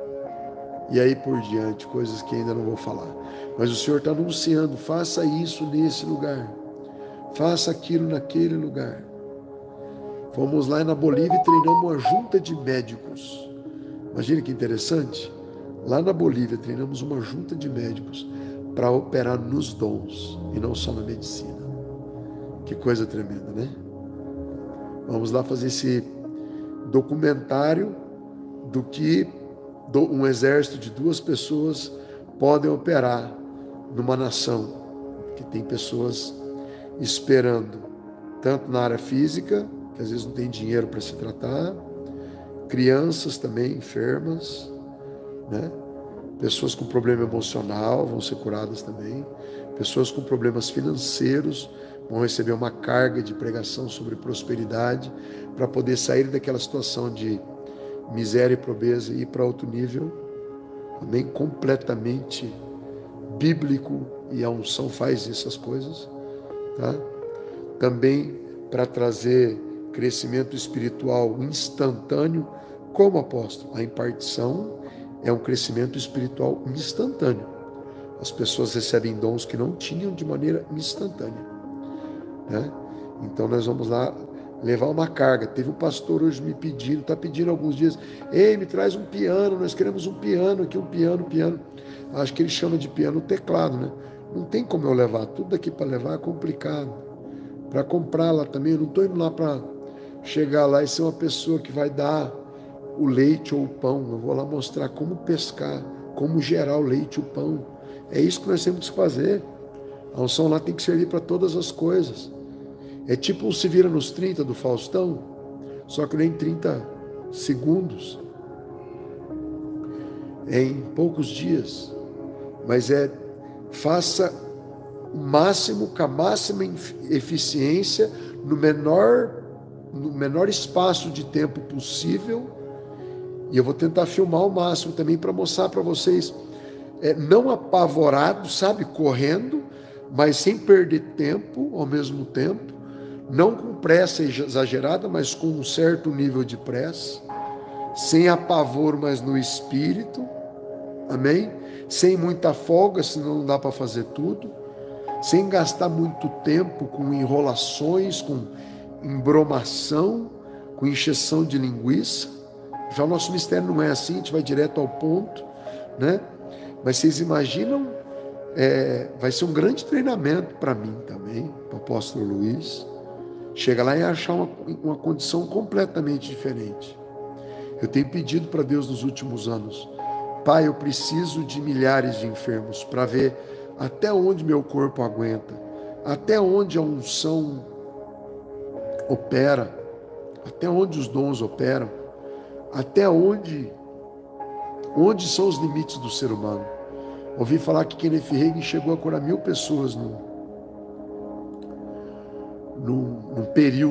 e aí por diante, coisas que ainda não vou falar. Mas o Senhor está anunciando, faça isso nesse lugar, faça aquilo naquele lugar. Fomos lá na Bolívia e treinamos uma junta de médicos. Imagina que interessante. Lá na Bolívia treinamos uma junta de médicos para operar nos dons e não só na medicina. Que coisa tremenda, né? Vamos lá fazer esse documentário do que um exército de duas pessoas podem operar numa nação que tem pessoas esperando, tanto na área física, que às vezes não tem dinheiro para se tratar, crianças também enfermas, né? Pessoas com problema emocional vão ser curadas também, pessoas com problemas financeiros vão receber uma carga de pregação sobre prosperidade para poder sair daquela situação de miséria e pobreza e ir para outro nível, amém? Completamente bíblico, e a unção faz essas coisas, tá? Também para trazer crescimento espiritual instantâneo, como apóstolo, a impartição é um crescimento espiritual instantâneo. As pessoas recebem dons que não tinham de maneira instantânea, né? Então nós vamos lá levar uma carga. Teve um pastor hoje me pedindo, está pedindo há alguns dias, ei, me traz um piano, nós queremos um piano aqui, um piano, piano. Acho que ele chama de piano o teclado, né? Não tem como eu levar, tudo daqui para levar é complicado. Para comprar lá também, eu não estou indo lá para chegar lá e ser uma pessoa que vai dar o leite ou o pão. Eu vou lá mostrar como pescar, como gerar o leite e o pão. É isso que nós temos que fazer. A unção lá tem que servir para todas as coisas. É tipo um Se Vira nos trinta do Faustão, só que nem trinta segundos. É em poucos dias. Mas é, faça o máximo, com a máxima eficiência, no menor, no menor espaço de tempo possível. E eu vou tentar filmar o máximo também para mostrar para vocês, é, não apavorado, sabe, correndo, mas sem perder tempo ao mesmo tempo, não com pressa exagerada, mas com um certo nível de pressa, sem apavoro, mas no espírito, amém? Sem muita folga, senão não dá para fazer tudo, sem gastar muito tempo com enrolações, com embromação, com encheção de linguiça. Já o nosso mistério não é assim, a gente vai direto ao ponto, né? Mas vocês imaginam, é, vai ser um grande treinamento para mim também, para o apóstolo Luiz. Chega lá e achar uma, uma condição completamente diferente. Eu tenho pedido para Deus nos últimos anos, Pai, eu preciso de milhares de enfermos para ver até onde meu corpo aguenta, até onde a unção opera, até onde os dons operam, até onde, onde são os limites do ser humano. Ouvi falar que Kenneth Hagin chegou a curar mil pessoas num, num, num período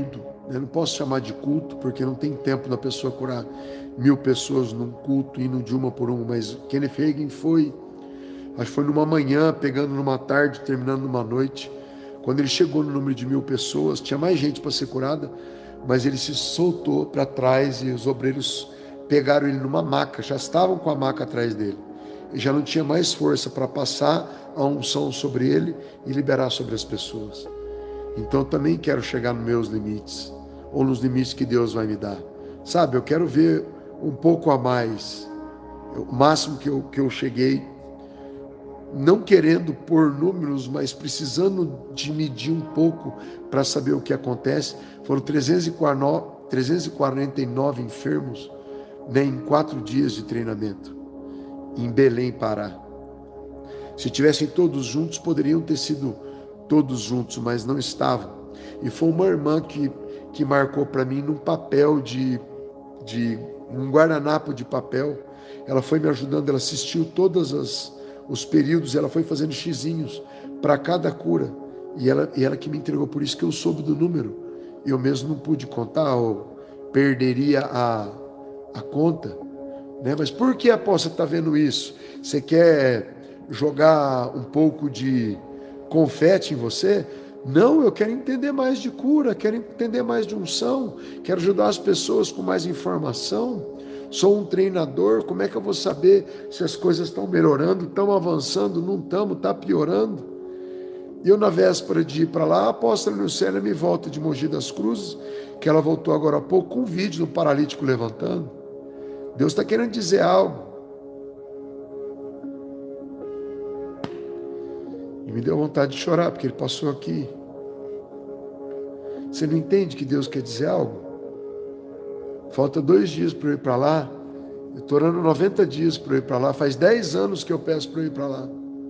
Eu não posso chamar de culto, porque não tem tempo da pessoa curar mil pessoas num culto, indo de uma por uma, mas Kenneth Hagin foi, acho que foi numa manhã, pegando numa tarde, terminando numa noite. Quando ele chegou no número de mil pessoas, tinha mais gente para ser curada, mas ele se soltou para trás e os obreiros pegaram ele numa maca, já estavam com a maca atrás dele. E já não tinha mais força para passar a unção sobre ele e liberar sobre as pessoas. Então eu também quero chegar nos meus limites, ou nos limites que Deus vai me dar. Sabe, eu quero ver um pouco a mais, o máximo que eu, que eu cheguei, não querendo pôr números, mas precisando de medir um pouco para saber o que acontece. Foram trezentos e quarenta e nove enfermos, né, em quatro dias de treinamento, em Belém, Pará. Se tivessem todos juntos, poderiam ter sido todos juntos, mas não estavam. E foi uma irmã que, que marcou para mim num papel de, de um guardanapo de papel. Ela foi me ajudando, ela assistiu todas as os períodos, ela foi fazendo xizinhos para cada cura, e ela, e ela que me entregou, por isso que eu soube do número. Eu mesmo não pude contar, ou perderia a, a conta, né? Mas por que, apóstolo, está vendo isso? Você quer jogar um pouco de confete em você? Não, eu quero entender mais de cura, quero entender mais de unção, quero ajudar as pessoas com mais informação. Sou um treinador, como é que eu vou saber se as coisas estão melhorando, estão avançando, não estamos, está piorando? E eu, na véspera de ir para lá, a apóstola Lucélia me volta de Mogi das Cruzes, que ela voltou agora há pouco com um vídeo do paralítico levantando. Deus está querendo dizer algo. E me deu vontade de chorar, porque ele passou aqui. Você não entende que Deus quer dizer algo? Falta dois dias para eu ir para lá. Eu estou orando noventa dias para eu ir para lá. Faz dez anos que eu peço para eu ir para lá.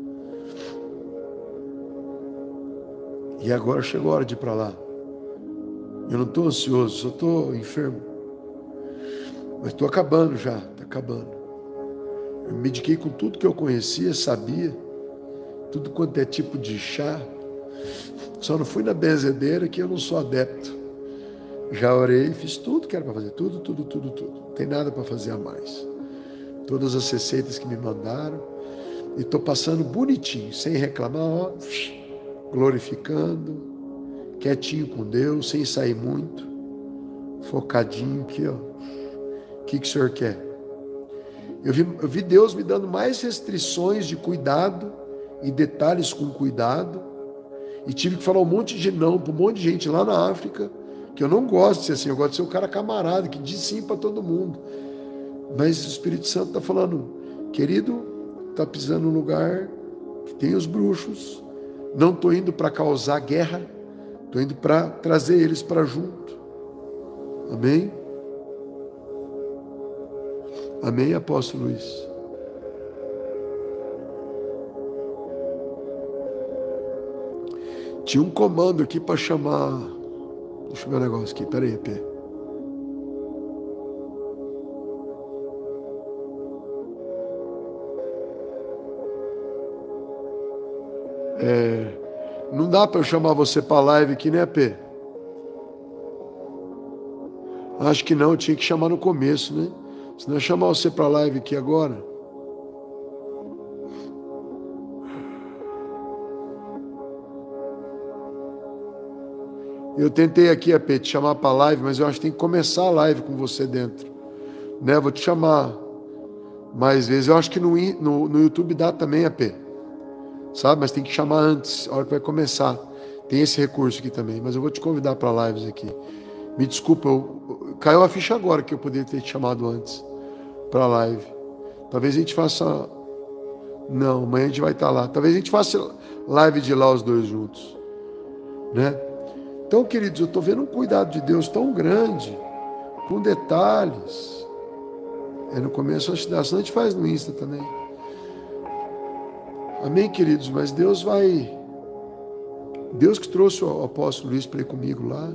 E agora chegou a hora de ir para lá. Eu não estou ansioso, só estou enfermo. Mas estou acabando já, está acabando. Eu me mediquei com tudo que eu conhecia, sabia. Tudo quanto é tipo de chá. Só não fui na benzedeira, que eu não sou adepto. Já orei, fiz tudo que era para fazer, tudo, tudo, tudo, tudo. Não tem nada para fazer a mais. Todas as receitas que me mandaram. E estou passando bonitinho, sem reclamar, ó, glorificando, quietinho com Deus, sem sair muito, focadinho aqui, ó. O que, que o Senhor quer? Eu vi, eu vi Deus me dando mais restrições de cuidado e detalhes com cuidado. E tive que falar um monte de não para um monte de gente lá na África, que eu não gosto de ser assim, eu gosto de ser um cara camarada, que diz sim para todo mundo. Mas o Espírito Santo está falando, querido, está pisando num lugar que tem os bruxos, não estou indo para causar guerra, estou indo para trazer eles para junto. Amém? Amém, apóstolo Luiz? Tinha um comando aqui para chamar. Deixa eu ver o negócio aqui, peraí, Pê. É, não dá para eu chamar você para live aqui, né, Pê? Acho que não, eu tinha que chamar no começo, né? Se não, chamar você para live aqui agora. Eu tentei aqui, A P, te chamar para a live, mas eu acho que tem que começar a live com você dentro. Né? Vou te chamar mais vezes. Eu acho que no, no, no YouTube dá também, A P. Sabe? Mas tem que chamar antes, a hora que vai começar. Tem esse recurso aqui também, mas eu vou te convidar para lives aqui. Me desculpa, eu, caiu a ficha agora que eu poderia ter te chamado antes para a live. Talvez a gente faça... Não, amanhã a gente vai estar lá. Talvez a gente faça live de lá os dois juntos. Né? Então, queridos, eu estou vendo um cuidado de Deus tão grande, com detalhes. É no começo, acho que dá, senão a gente faz no Insta também. Amém, queridos? Mas Deus vai... Deus que trouxe o apóstolo Luiz para ir comigo lá,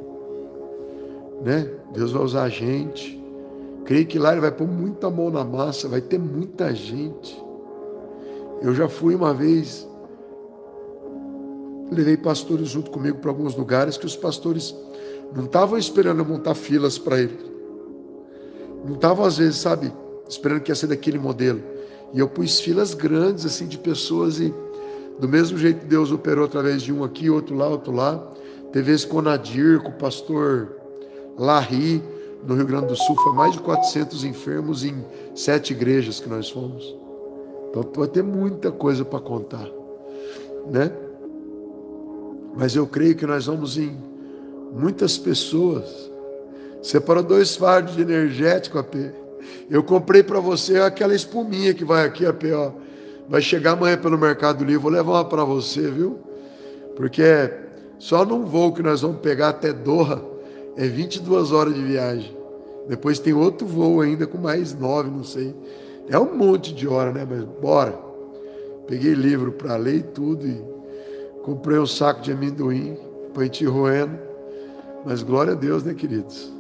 né? Deus vai usar a gente. Creio que lá ele vai pôr muita mão na massa, vai ter muita gente. Eu já fui uma vez... Levei pastores junto comigo para alguns lugares que os pastores não estavam esperando eu montar filas para eles. Não estavam, às vezes, sabe, esperando que ia ser daquele modelo. E eu pus filas grandes, assim, de pessoas e do mesmo jeito que Deus operou através de um aqui, outro lá, outro lá. Teve vezes com o Nadir, com o pastor Larry, no Rio Grande do Sul. Foi mais de quatrocentos enfermos em sete igrejas que nós fomos. Então vai ter muita coisa para contar, né? Mas eu creio que nós vamos em muitas pessoas. Separou dois fardos de energético, A P. Eu comprei para você aquela espuminha que vai aqui, A P, ó. Vai chegar amanhã pelo Mercado Livre, vou levar uma para você, viu? Porque só num voo que nós vamos pegar até Doha, é vinte e duas horas de viagem. Depois tem outro voo ainda com mais nove, não sei. É um monte de hora, né? Mas bora. Peguei livro para ler e tudo e comprei um saco de amendoim para ir roendo. Mas glória a Deus, né, queridos?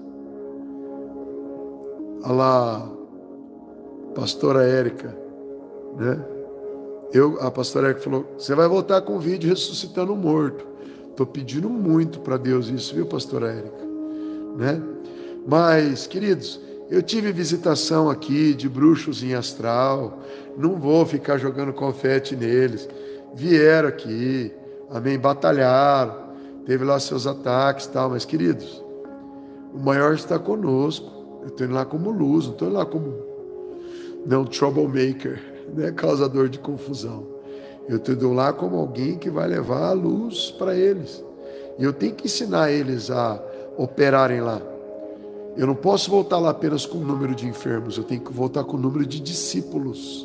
Olha lá, pastora Érica, né? Eu, a pastora Érica falou, você vai voltar com o vídeo ressuscitando o morto. Estou pedindo muito para Deus isso, viu, pastora Érica? Né? Mas, queridos, eu tive visitação aqui de bruxos em astral, não vou ficar jogando confete neles. Vieram aqui, amém, batalharam, teve lá seus ataques e tal, mas, queridos, o maior está conosco. Eu estou indo lá como luz, não estou indo lá como não troublemaker, né, causador de confusão. Eu estou indo lá como alguém que vai levar a luz para eles. E eu tenho que ensinar eles a operarem lá. Eu não posso voltar lá apenas com o número de enfermos, eu tenho que voltar com o número de discípulos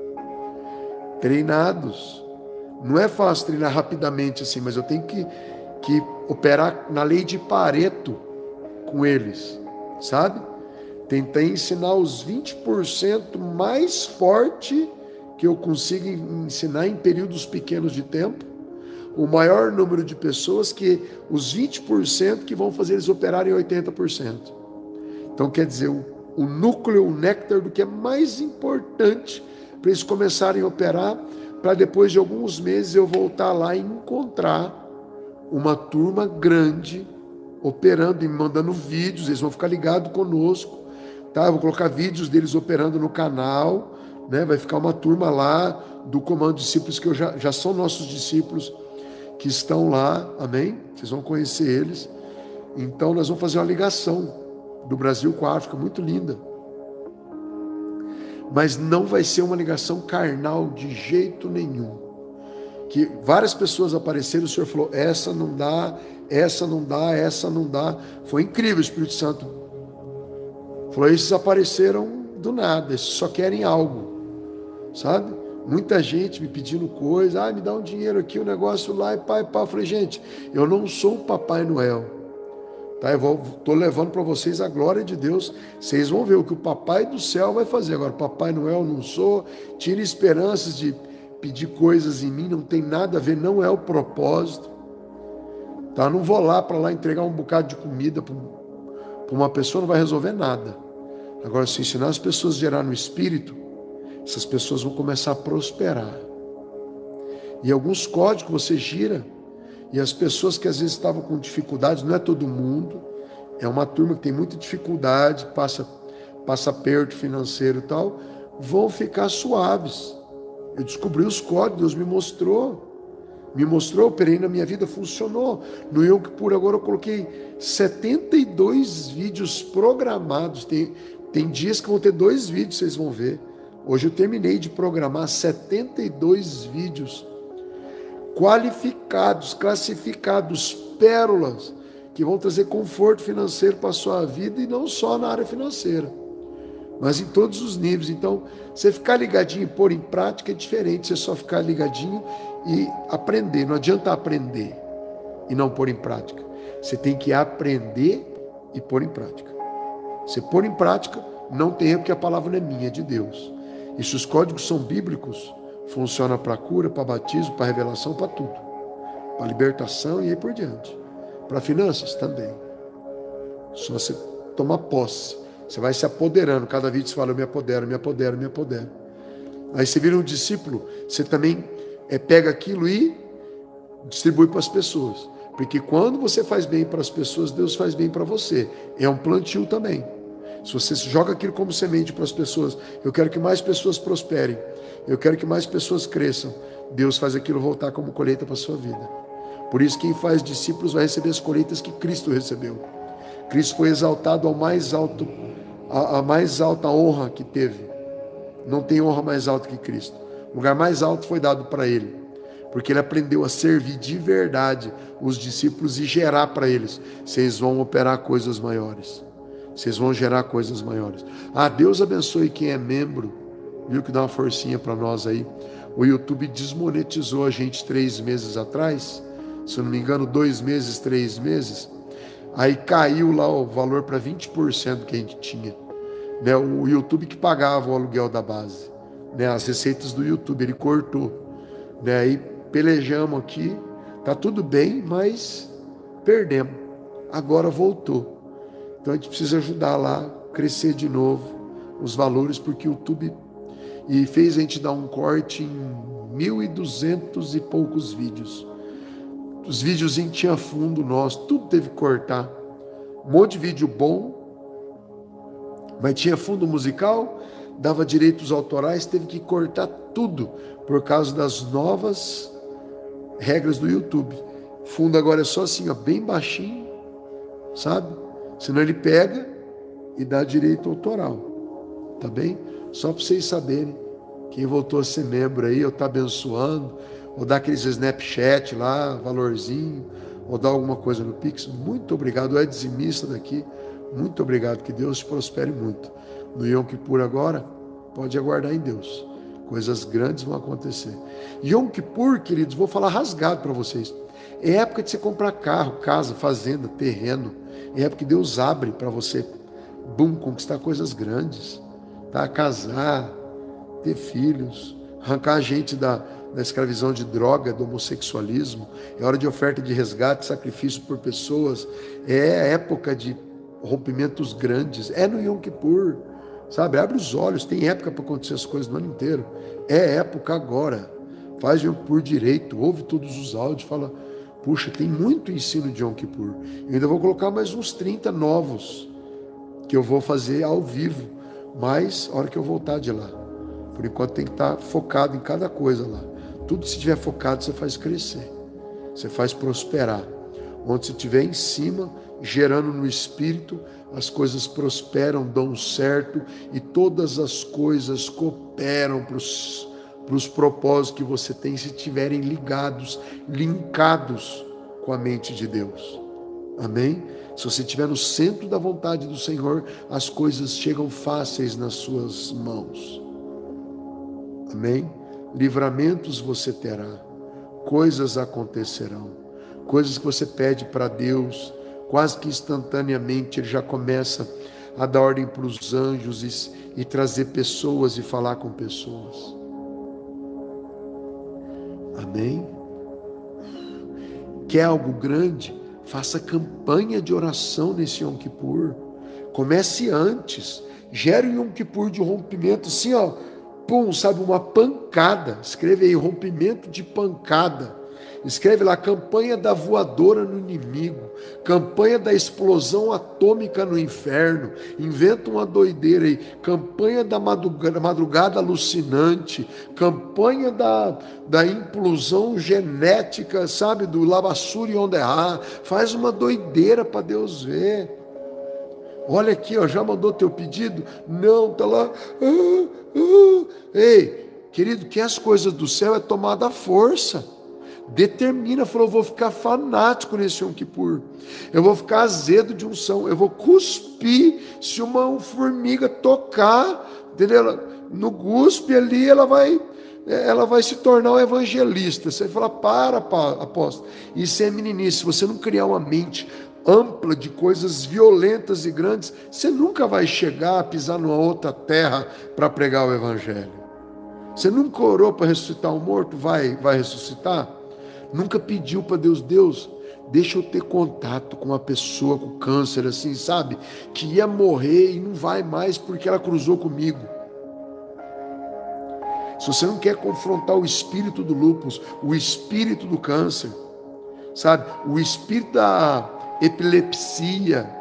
treinados. Não é fácil treinar rapidamente assim, mas eu tenho que, que operar na lei de Pareto com eles, sabe? Tentar ensinar os vinte por cento mais forte que eu consigo ensinar em períodos pequenos de tempo, o maior número de pessoas que os vinte por cento que vão fazer eles operarem oitenta por cento. Então quer dizer, o, o núcleo, o néctar do que é mais importante para eles começarem a operar, para depois de alguns meses eu voltar lá e encontrar uma turma grande operando e me mandando vídeos, eles vão ficar ligados conosco, tá? Eu vou colocar vídeos deles operando no canal, né? Vai ficar uma turma lá do Comando de Discípulos, que eu já, já são nossos discípulos que estão lá, amém? Vocês vão conhecer eles. Então nós vamos fazer uma ligação do Brasil com a África, muito linda. Mas não vai ser uma ligação carnal de jeito nenhum. Que várias pessoas apareceram, o Senhor falou, essa não dá, essa não dá, essa não dá. Foi incrível, o Espírito Santo falou, esses apareceram do nada, esses só querem algo, sabe? Muita gente me pedindo coisa, ah, me dá um dinheiro aqui, um negócio lá, e pá, e pá. Eu falei, gente, eu não sou o Papai Noel, tá? Eu estou levando para vocês a glória de Deus, vocês vão ver o que o Papai do céu vai fazer. Agora, Papai Noel não sou, tire esperanças de pedir coisas em mim, não tem nada a ver, não é o propósito, tá? Não vou lá para lá entregar um bocado de comida para uma pessoa, não vai resolver nada. Agora, se ensinar as pessoas a gerar no Espírito, essas pessoas vão começar a prosperar. E alguns códigos você gira, e as pessoas que às vezes estavam com dificuldades, não é todo mundo, é uma turma que tem muita dificuldade, passa, passa aperto financeiro e tal, vão ficar suaves. Eu descobri os códigos, Deus me mostrou, me mostrou, eu operei na minha vida, funcionou. No Yom Kippur agora eu coloquei setenta e dois vídeos programados, tem, tem dias que vão ter dois vídeos, vocês vão ver. Hoje eu terminei de programar setenta e dois vídeos qualificados, classificados, pérolas, que vão trazer conforto financeiro para a sua vida, e não só na área financeira, mas em todos os níveis. Então, você ficar ligadinho e pôr em prática é diferente, você só ficar ligadinho e aprender. Não adianta aprender e não pôr em prática. Você tem que aprender e pôr em prática. Você pôr em prática, não tem erro, porque a palavra não é minha, é de Deus. E se os códigos são bíblicos, funciona para cura, para batismo, para revelação, para tudo. Para libertação e aí por diante. Para finanças também. Só você tomar posse. Você vai se apoderando. Cada vídeo você fala, eu me apodero, me apodero, me apodero. Aí você vira um discípulo, você também é, pega aquilo e distribui para as pessoas. Porque quando você faz bem para as pessoas, Deus faz bem para você. É um plantio também. Se você joga aquilo como semente para as pessoas, eu quero que mais pessoas prosperem, eu quero que mais pessoas cresçam, Deus faz aquilo voltar como colheita para a sua vida. Por isso, quem faz discípulos vai receber as colheitas que Cristo recebeu. Cristo foi exaltado ao mais alto, a, a mais alta honra que teve. Não tem honra mais alta que Cristo. O lugar mais alto foi dado para ele, porque ele aprendeu a servir de verdade os discípulos e gerar para eles. Vocês vão operar coisas maiores. Vocês vão gerar coisas maiores. Ah, Deus abençoe quem é membro. Viu que dá uma forcinha para nós aí. O YouTube desmonetizou a gente três meses atrás. Se eu não me engano, dois meses, três meses. Aí caiu lá o valor para vinte por cento que a gente tinha. Né? O YouTube que pagava o aluguel da base. Né? As receitas do YouTube, ele cortou. Né? Aí pelejamos aqui. Tá tudo bem, mas perdemos. Agora voltou. Então a gente precisa ajudar lá, crescer de novo os valores, porque o YouTube e fez a gente dar um corte em mil e duzentos e poucos vídeos. Os vídeos em tinha fundo nosso, tudo teve que cortar. Um monte de vídeo bom, mas tinha fundo musical, dava direitos autorais, teve que cortar tudo por causa das novas regras do YouTube. Fundo agora é só assim, ó, bem baixinho, sabe? Senão ele pega e dá direito autoral, tá bem? Só para vocês saberem, quem voltou a ser membro aí, ou tá abençoando, ou dá aqueles Snapchat lá, valorzinho, ou dá alguma coisa no Pix, muito obrigado, é dizimista daqui, muito obrigado, que Deus te prospere muito. No Yom Kippur agora, pode aguardar em Deus, coisas grandes vão acontecer. Yom Kippur, queridos, vou falar rasgado para vocês, é época de você comprar carro, casa, fazenda, terreno. É época que Deus abre para você, bum, conquistar coisas grandes, tá? Casar, ter filhos, arrancar a gente da, da escravidão de droga, do homossexualismo. É hora de oferta de resgate, sacrifício por pessoas. É época de rompimentos grandes. É no Yom Kippur, sabe? Abre os olhos, tem época para acontecer as coisas no ano inteiro. É época agora. Faz Yom Kippur direito, ouve todos os áudios, fala... Puxa, tem muito ensino de Yom Kippur. Eu ainda vou colocar mais uns trinta novos que eu vou fazer ao vivo, mas a hora que eu voltar de lá. Por enquanto tem que estar focado em cada coisa lá. Tudo se estiver focado, você faz crescer. Você faz prosperar. Onde você estiver em cima, gerando no Espírito, as coisas prosperam, dão certo e todas as coisas cooperam para os para os propósitos que você tem, se estiverem ligados, linkados com a mente de Deus. Amém? Se você estiver no centro da vontade do Senhor, as coisas chegam fáceis nas suas mãos. Amém? Livramentos você terá, coisas acontecerão, coisas que você pede para Deus, quase que instantaneamente Ele já começa a dar ordem para os anjos e, e trazer pessoas e falar com pessoas. Amém? Quer algo grande? Faça campanha de oração nesse Yom Kippur. Comece antes. Gere um Yom Kippur de rompimento, assim, ó. Pum, sabe, uma pancada. Escreve aí, rompimento de pancada. Escreve lá, campanha da voadora no inimigo, campanha da explosão atômica no inferno. Inventa uma doideira aí, campanha da madrugada, madrugada alucinante, campanha da, da implosão genética, sabe, do Labassuri Onderá. Faz uma doideira para Deus ver. Olha aqui, ó, já mandou teu pedido? Não, tá lá. Ah, ah. Ei, querido, que as coisas do céu é tomada à força. Determina, falou, eu vou ficar fanático nesse Yom Kippur, eu vou ficar azedo de unção, eu vou cuspir, se uma formiga tocar, entendeu? No cuspe ali, ela vai, ela vai se tornar um evangelista. Você fala, para, apóstolo, isso é meninice. Se você não criar uma mente ampla de coisas violentas e grandes, você nunca vai chegar a pisar numa outra terra para pregar o evangelho. Você nunca orou para ressuscitar um morto, vai, vai ressuscitar? Nunca pediu para Deus, Deus, deixa eu ter contato com uma pessoa com câncer, assim, sabe? Que ia morrer e não vai mais porque ela cruzou comigo. Se você não quer confrontar o espírito do lúpus, o espírito do câncer, sabe? O espírito da epilepsia.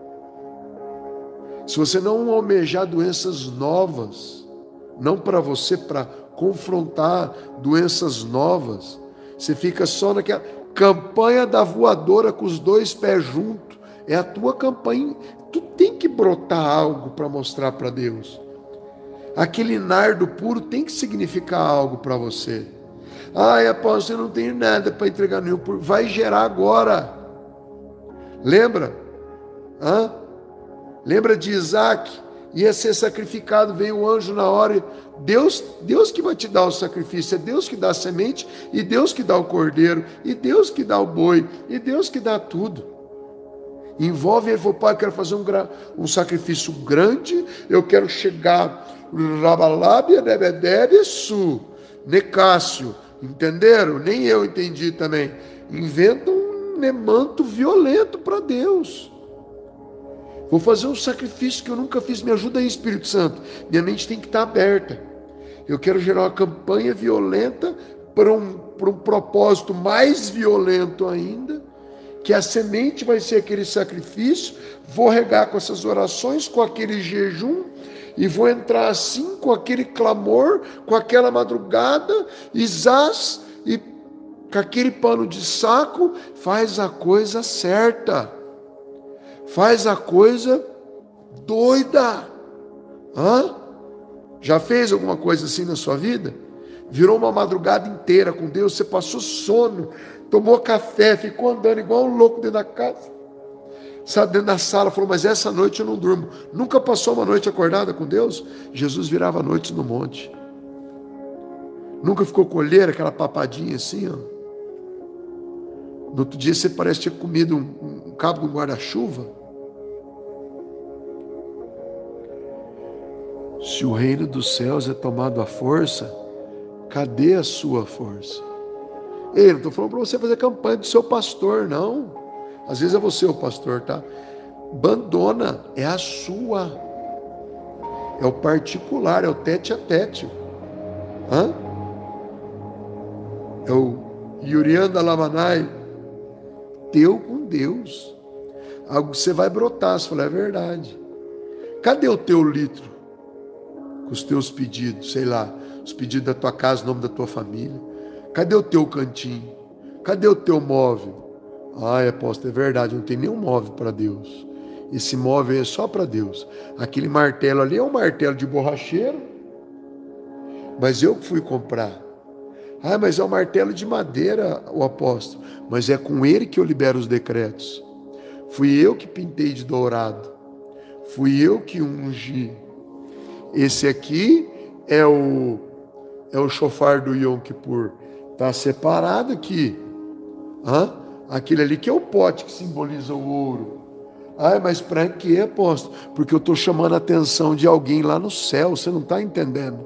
Se você não almejar doenças novas, não para você, para confrontar doenças novas, você fica só naquela campanha da voadora com os dois pés juntos. É a tua campanha. Tu tem que brotar algo para mostrar para Deus. Aquele nardo puro tem que significar algo para você. Ai, apóstolo, eu não tenho nada para entregar nenhum puro. Vai gerar agora. Lembra? Hã? Lembra de Isaac? Ia ser sacrificado, veio o anjo na hora. Deus, Deus que vai te dar o sacrifício. É Deus que dá a semente, e Deus que dá o cordeiro, e Deus que dá o boi, e Deus que dá tudo. Envolve, ele falou, pai, eu quero fazer um, um sacrifício grande, eu quero chegar, rabalábia, debedebesu, necácio, entenderam? Nem eu entendi também. Inventa um manto violento para Deus. Vou fazer um sacrifício que eu nunca fiz, me ajuda aí, Espírito Santo. Minha mente tem que estar aberta. Eu quero gerar uma campanha violenta para um, para um propósito mais violento ainda, que a semente vai ser aquele sacrifício, vou regar com essas orações, com aquele jejum, e vou entrar assim, com aquele clamor, com aquela madrugada, e zás, e com aquele pano de saco, faz a coisa certa, faz a coisa doida. Hã? Já fez alguma coisa assim na sua vida? Virou uma madrugada inteira com Deus, você passou sono, tomou café, ficou andando igual um louco dentro da casa, sabe, dentro da sala, falou, mas essa noite eu não durmo. Nunca passou uma noite acordada com Deus? Jesus virava noites no monte. Nunca ficou com olheira, aquela papadinha assim, ó. No outro dia você parece que tinha comido um, um cabo de um guarda-chuva. Se o reino dos céus é tomado à força, cadê a sua força? Ei, não estou falando para você fazer campanha do seu pastor, não. Às vezes é você o pastor, tá? Abandona, é a sua. É o particular, é o tete a tete. Hã? É o Yurianda Lamanai. Teu com Deus. Algo que você vai brotar, você fala, é verdade. Cadê o teu litro? Com os teus pedidos, sei lá, os pedidos da tua casa, o nome da tua família. Cadê o teu cantinho? Cadê o teu móvel? Ai, apóstolo, é verdade, não tem nenhum móvel para Deus. Esse móvel é só para Deus. Aquele martelo ali é um martelo de borracheiro, mas eu que fui comprar. Ah, mas é um martelo de madeira, o apóstolo. Mas é com ele que eu libero os decretos. Fui eu que pintei de dourado. Fui eu que ungi. Esse aqui é o, é o chofar do Yom Kippur. Está separado aqui. Hã? Aquele ali que é o pote que simboliza o ouro. Ah, mas para quê, apóstolo? Porque eu estou chamando a atenção de alguém lá no céu. Você não está entendendo.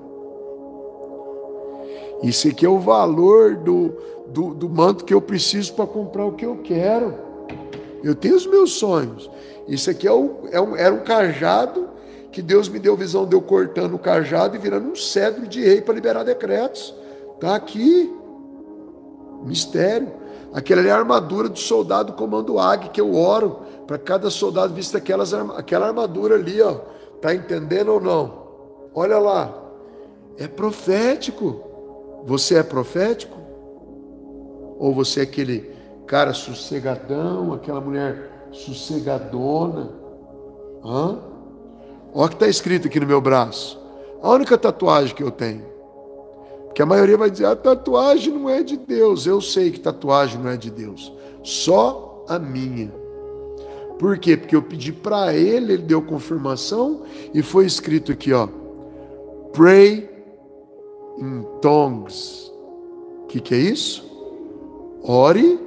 Isso aqui é o valor do, do, do manto que eu preciso para comprar o que eu quero. Eu tenho os meus sonhos. Isso aqui é, o, é um, era um cajado que Deus me deu visão de eu cortando o cajado e virando um cedro de rei para liberar decretos. Está aqui. Mistério. Aquela ali é a armadura do soldado do comando Águia, que eu oro para cada soldado vista aquelas, aquela armadura ali, ó. Tá entendendo ou não? Olha lá. É profético. Você é profético? Ou você é aquele cara sossegadão, aquela mulher sossegadona? Hã? Olha o que está escrito aqui no meu braço. A única tatuagem que eu tenho. Porque a maioria vai dizer, a tatuagem não é de Deus. Eu sei que tatuagem não é de Deus. Só a minha. Por quê? Porque eu pedi para ele, ele deu confirmação e foi escrito aqui, ó. Pray in tongues. O que, que é isso? Ore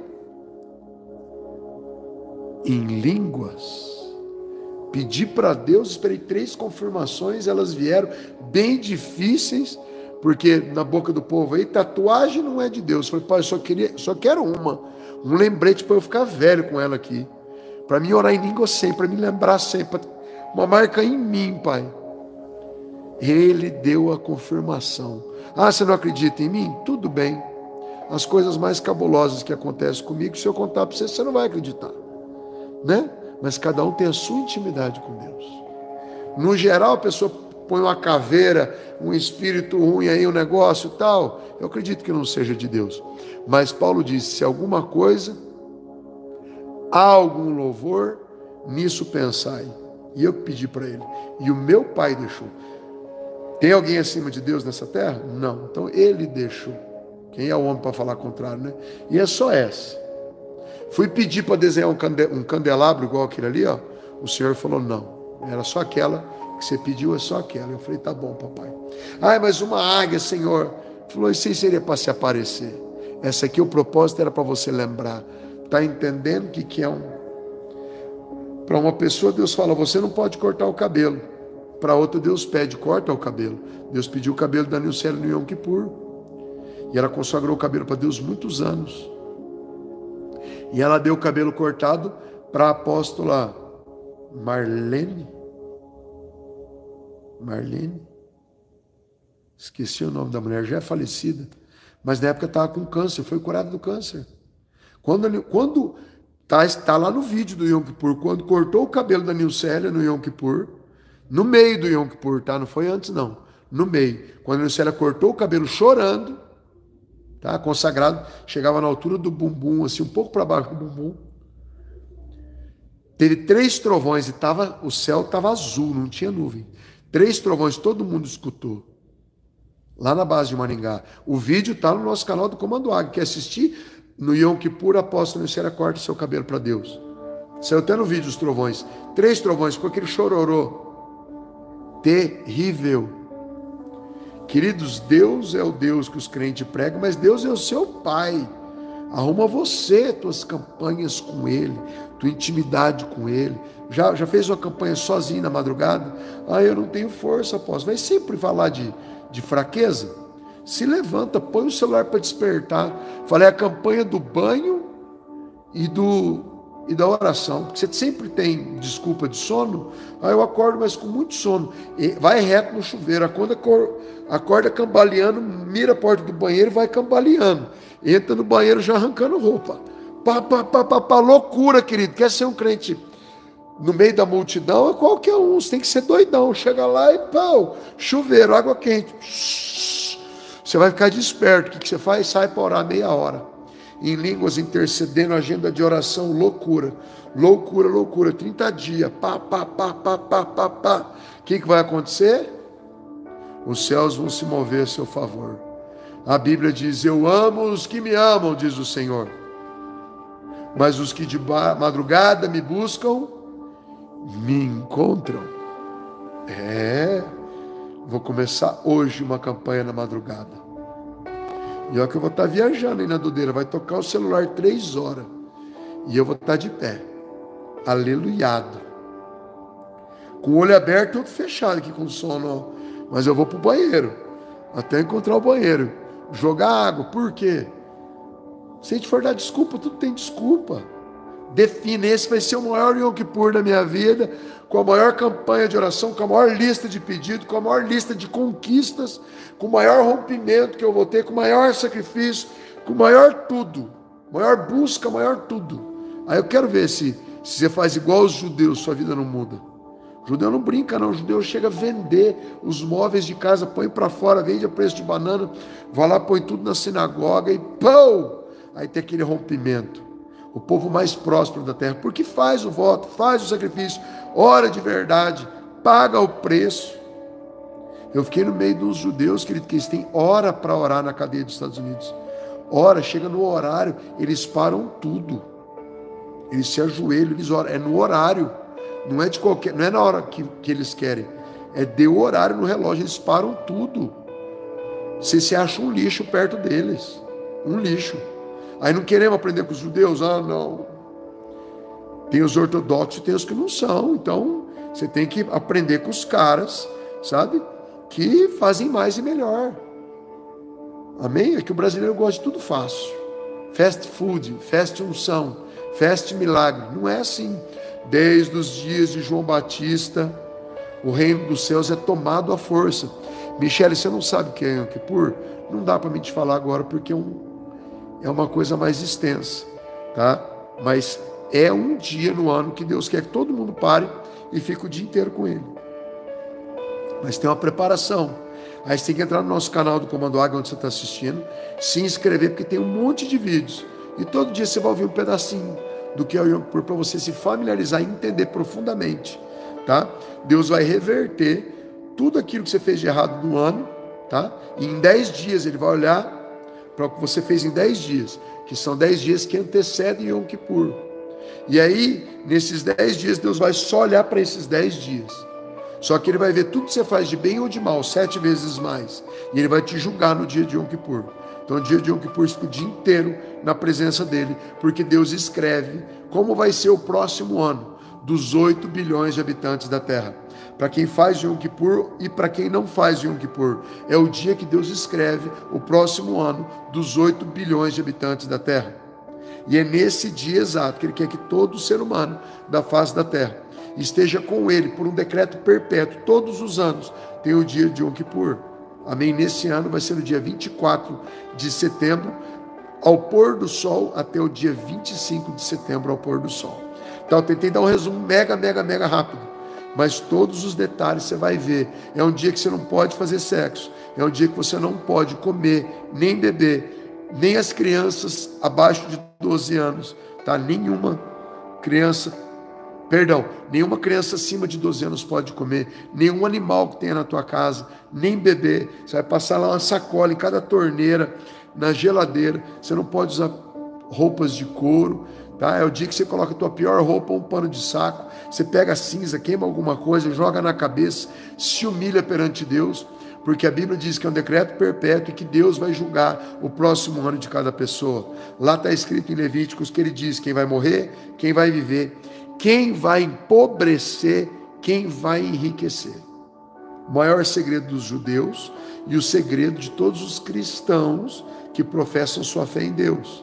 em línguas. Pedi para Deus, esperei três confirmações, elas vieram bem difíceis, porque na boca do povo aí, tatuagem não é de Deus. Eu falei, pai, eu só, queria, só quero uma, um lembrete para eu ficar velho com ela aqui, para mim orar em língua sempre, para me lembrar sempre, uma marca em mim, pai. Ele deu a confirmação. Ah, você não acredita em mim? Tudo bem. as coisas mais cabulosas que acontecem comigo, se eu contar para você, você não vai acreditar, né? Mas cada um tem a sua intimidade com Deus. No geral, a pessoa põe uma caveira, um espírito ruim aí, um negócio e tal. Eu acredito que não seja de Deus. Mas Paulo disse, se alguma coisa, há algum louvor, nisso pensai. E eu pedi para ele. E o meu pai deixou. Tem alguém acima de Deus nessa terra? Não. Então ele deixou. Quem é o homem para falar contrário, né? E é só essa. Fui pedir para desenhar um, cande um candelabro igual aquele ali, ó. O Senhor falou, não. Era só aquela que você pediu, é só aquela. Eu falei, tá bom, papai. Ah, mas uma águia, Senhor. Ele falou, isso aí seria para se aparecer. Essa aqui, o propósito era para você lembrar. Tá entendendo o que, que é um... Para uma pessoa, Deus fala, você não pode cortar o cabelo. Para outra, Deus pede, corta o cabelo. Deus pediu o cabelo da Nilcélia no Yom Kippur. E ela consagrou o cabelo para Deus muitos anos. E ela deu o cabelo cortado para a apóstola Marlene. Marlene. Esqueci o nome da mulher, já é falecida. Mas na época estava com câncer, foi curada do câncer. Quando, quando tá, está lá no vídeo do Yom Kippur, quando cortou o cabelo da Nilcélia no Yom Kippur, no meio do Yom Kippur, tá? Não foi antes não, no meio. Quando a Nilcélia cortou o cabelo chorando, tá? Consagrado, chegava na altura do bumbum, assim, um pouco para baixo do bumbum. Teve três trovões e tava, o céu estava azul, não tinha nuvem. Três trovões, todo mundo escutou. Lá na base de Maringá. O vídeo está no nosso canal do Comando Águia. Quer assistir? No Yom Kippur, a apóstola Nilcélia corta seu cabelo para Deus. Saiu até no vídeo os trovões. Três trovões, ficou aquele chororô. Terrível. Queridos, Deus é o Deus que os crentes pregam, mas Deus é o seu Pai. Arruma você, tuas campanhas com Ele, tua intimidade com Ele. Já, já fez uma campanha sozinho na madrugada? Ah, eu não tenho força, apóstolo. Vai sempre falar de, de fraqueza? Se levanta, põe o celular para despertar. Falei a campanha do banho e, do, e da oração. Porque você sempre tem desculpa de sono. Ah, eu acordo, mas com muito sono. E vai reto no chuveiro. Acorda, acorda cambaleando, mira a porta do banheiro e vai cambaleando. Entra no banheiro já arrancando roupa. Pá, pá, pá, pá, pá, loucura, querido. Quer ser um crente no meio da multidão? É qualquer um. Você tem que ser doidão. Chega lá e pau, chuveiro, água quente. Você vai ficar desperto. O que você faz? Sai para orar meia hora. Em línguas, intercedendo, agenda de oração, loucura. Loucura, loucura. trinta dias. Pá, pá, pá, pá, pá, pá, pá. O que, que vai acontecer? Os céus vão se mover a seu favor. A Bíblia diz, eu amo os que me amam, diz o Senhor. Mas os que de madrugada me buscam, me encontram. É, vou começar hoje uma campanha na madrugada. E olha que eu vou estar viajando aí na Dudeira, vai tocar o celular três horas. E eu vou estar de pé, aleluiado. Com o olho aberto, todo fechado aqui com sono. Mas eu vou para o banheiro, até encontrar o banheiro. Jogar água, por quê? Se a gente for dar desculpa, tudo tem desculpa. Define, esse vai ser o maior Yom Kippur da minha vida, com a maior campanha de oração, com a maior lista de pedidos, com a maior lista de conquistas, com o maior rompimento que eu vou ter, com o maior sacrifício, com o maior tudo, maior busca, maior tudo. Aí eu quero ver se, se você faz igual os judeus, sua vida não muda. O judeu não brinca não, o judeu chega a vender os móveis de casa, põe para fora, vende a preço de banana, vai lá, põe tudo na sinagoga e pão! Aí tem aquele rompimento. O povo mais próspero da terra, porque faz o voto, faz o sacrifício, ora de verdade, paga o preço. Eu fiquei no meio dos judeus, querido, que eles têm hora para orar na cadeia dos Estados Unidos. Hora, chega no horário, eles param tudo. Eles se ajoelham, eles oram, é no horário. Não é de qualquer, não é na hora que, que eles querem. É de horário no relógio, eles param tudo. Você se acha um lixo perto deles. Um lixo. Aí não queremos aprender com os judeus? Ah, não. Tem os ortodoxos e tem os que não são. Então, você tem que aprender com os caras, sabe? Que fazem mais e melhor. Amém? É que o brasileiro gosta de tudo fácil. Fast food, fast unção, fast milagre. Não é assim. Desde os dias de João Batista, o reino dos céus é tomado à força. Michele, você não sabe o que é Yom Kippur? Não dá para mim te falar agora, porque é um, é uma coisa mais extensa, tá? Mas é um dia no ano que Deus quer que todo mundo pare e fique o dia inteiro com Ele. Mas tem uma preparação. Aí você tem que entrar no nosso canal do Comando Águia, onde você está assistindo, se inscrever, porque tem um monte de vídeos. E todo dia você vai ouvir um pedacinho do que é o Yom Kippur, para você se familiarizar e entender profundamente, tá? Deus vai reverter tudo aquilo que você fez de errado no ano, tá? E em dez dias Ele vai olhar para o que você fez em dez dias, que são dez dias que antecedem Yom Kippur. E aí, nesses dez dias, Deus vai só olhar para esses dez dias. Só que Ele vai ver tudo que você faz de bem ou de mal, sete vezes mais. E Ele vai te julgar no dia de Yom Kippur. Então, o dia de Yom Kippur fica o dia inteiro na presença dEle, porque Deus escreve como vai ser o próximo ano dos oito bilhões de habitantes da Terra. Para quem faz Yom Kippur e para quem não faz Yom Kippur. É o dia que Deus escreve o próximo ano dos oito bilhões de habitantes da Terra. E é nesse dia exato que Ele quer que todo ser humano da face da Terra esteja com Ele por um decreto perpétuo. Todos os anos tem o dia de Yom Kippur. Amém? Nesse ano vai ser no dia vinte e quatro de setembro, ao pôr do sol, até o dia vinte e cinco de setembro, ao pôr do sol. Então, eu tentei dar um resumo mega, mega, mega rápido. Mas todos os detalhes você vai ver. É um dia que você não pode fazer sexo. É um dia que você não pode comer, nem beber, nem as crianças abaixo de doze anos, tá? Nenhuma criança, perdão, nenhuma criança acima de doze anos pode comer, nenhum animal que tenha na tua casa, nem beber. Você vai passar lá uma sacola em cada torneira, na geladeira. Você não pode usar roupas de couro. Tá? É o dia que você coloca a tua pior roupa, um pano de saco, você pega a cinza, queima alguma coisa, joga na cabeça, se humilha perante Deus, porque a Bíblia diz que é um decreto perpétuo e que Deus vai julgar o próximo ano de cada pessoa. Lá está escrito em Levíticos que Ele diz quem vai morrer, quem vai viver, quem vai empobrecer, quem vai enriquecer. O maior segredo dos judeus e o segredo de todos os cristãos que professam sua fé em Deus,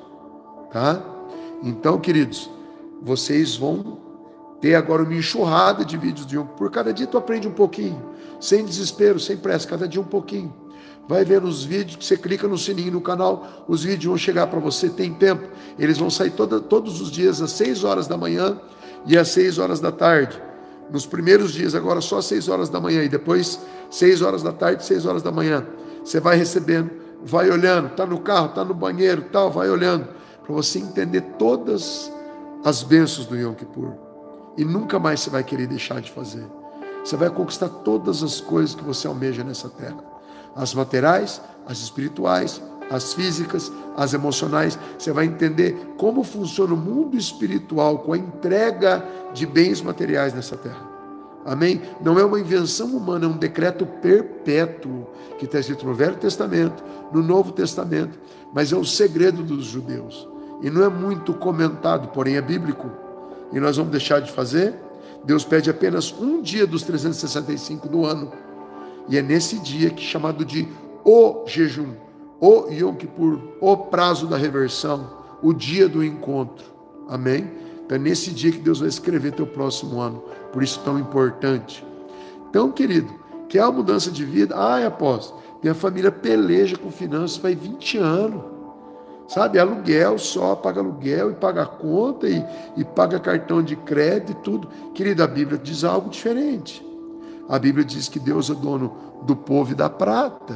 tá? Então, queridos, vocês vão ter agora uma enxurrada de vídeos de Yom Kippur. Cada dia tu aprende um pouquinho, sem desespero, sem pressa, cada dia um pouquinho. Vai ver nos vídeos, que você clica no sininho no canal, os vídeos vão chegar para você, tem tempo. Eles vão sair toda, todos os dias às seis horas da manhã e às seis horas da tarde. Nos primeiros dias agora só às seis horas da manhã e depois seis horas da tarde, seis horas da manhã. Você vai recebendo, vai olhando, tá no carro, tá no banheiro, tal, vai olhando, para você entender todas as bênçãos do Yom Kippur. E nunca mais você vai querer deixar de fazer. Você vai conquistar todas as coisas que você almeja nessa terra. As materiais, as espirituais, as físicas, as emocionais. Você vai entender como funciona o mundo espiritual com a entrega de bens materiais nessa terra. Amém? Não é uma invenção humana, é um decreto perpétuo que está escrito no Velho Testamento, no Novo Testamento, mas é o segredo dos judeus. E não é muito comentado, porém é bíblico. E nós vamos deixar de fazer? Deus pede apenas um dia dos trezentos e sessenta e cinco do ano. E é nesse dia que é chamado de o jejum, o Yom Kippur, o prazo da reversão, o dia do encontro. Amém? Então é nesse dia que Deus vai escrever teu próximo ano. Por isso tão importante. Então, querido, quer a mudança de vida? Ai, apóstolo, minha família peleja com finanças faz vinte anos. Sabe, aluguel só, paga aluguel e paga a conta e, e paga cartão de crédito e tudo. Querido, a Bíblia diz algo diferente. A Bíblia diz que Deus é dono do povo e da prata.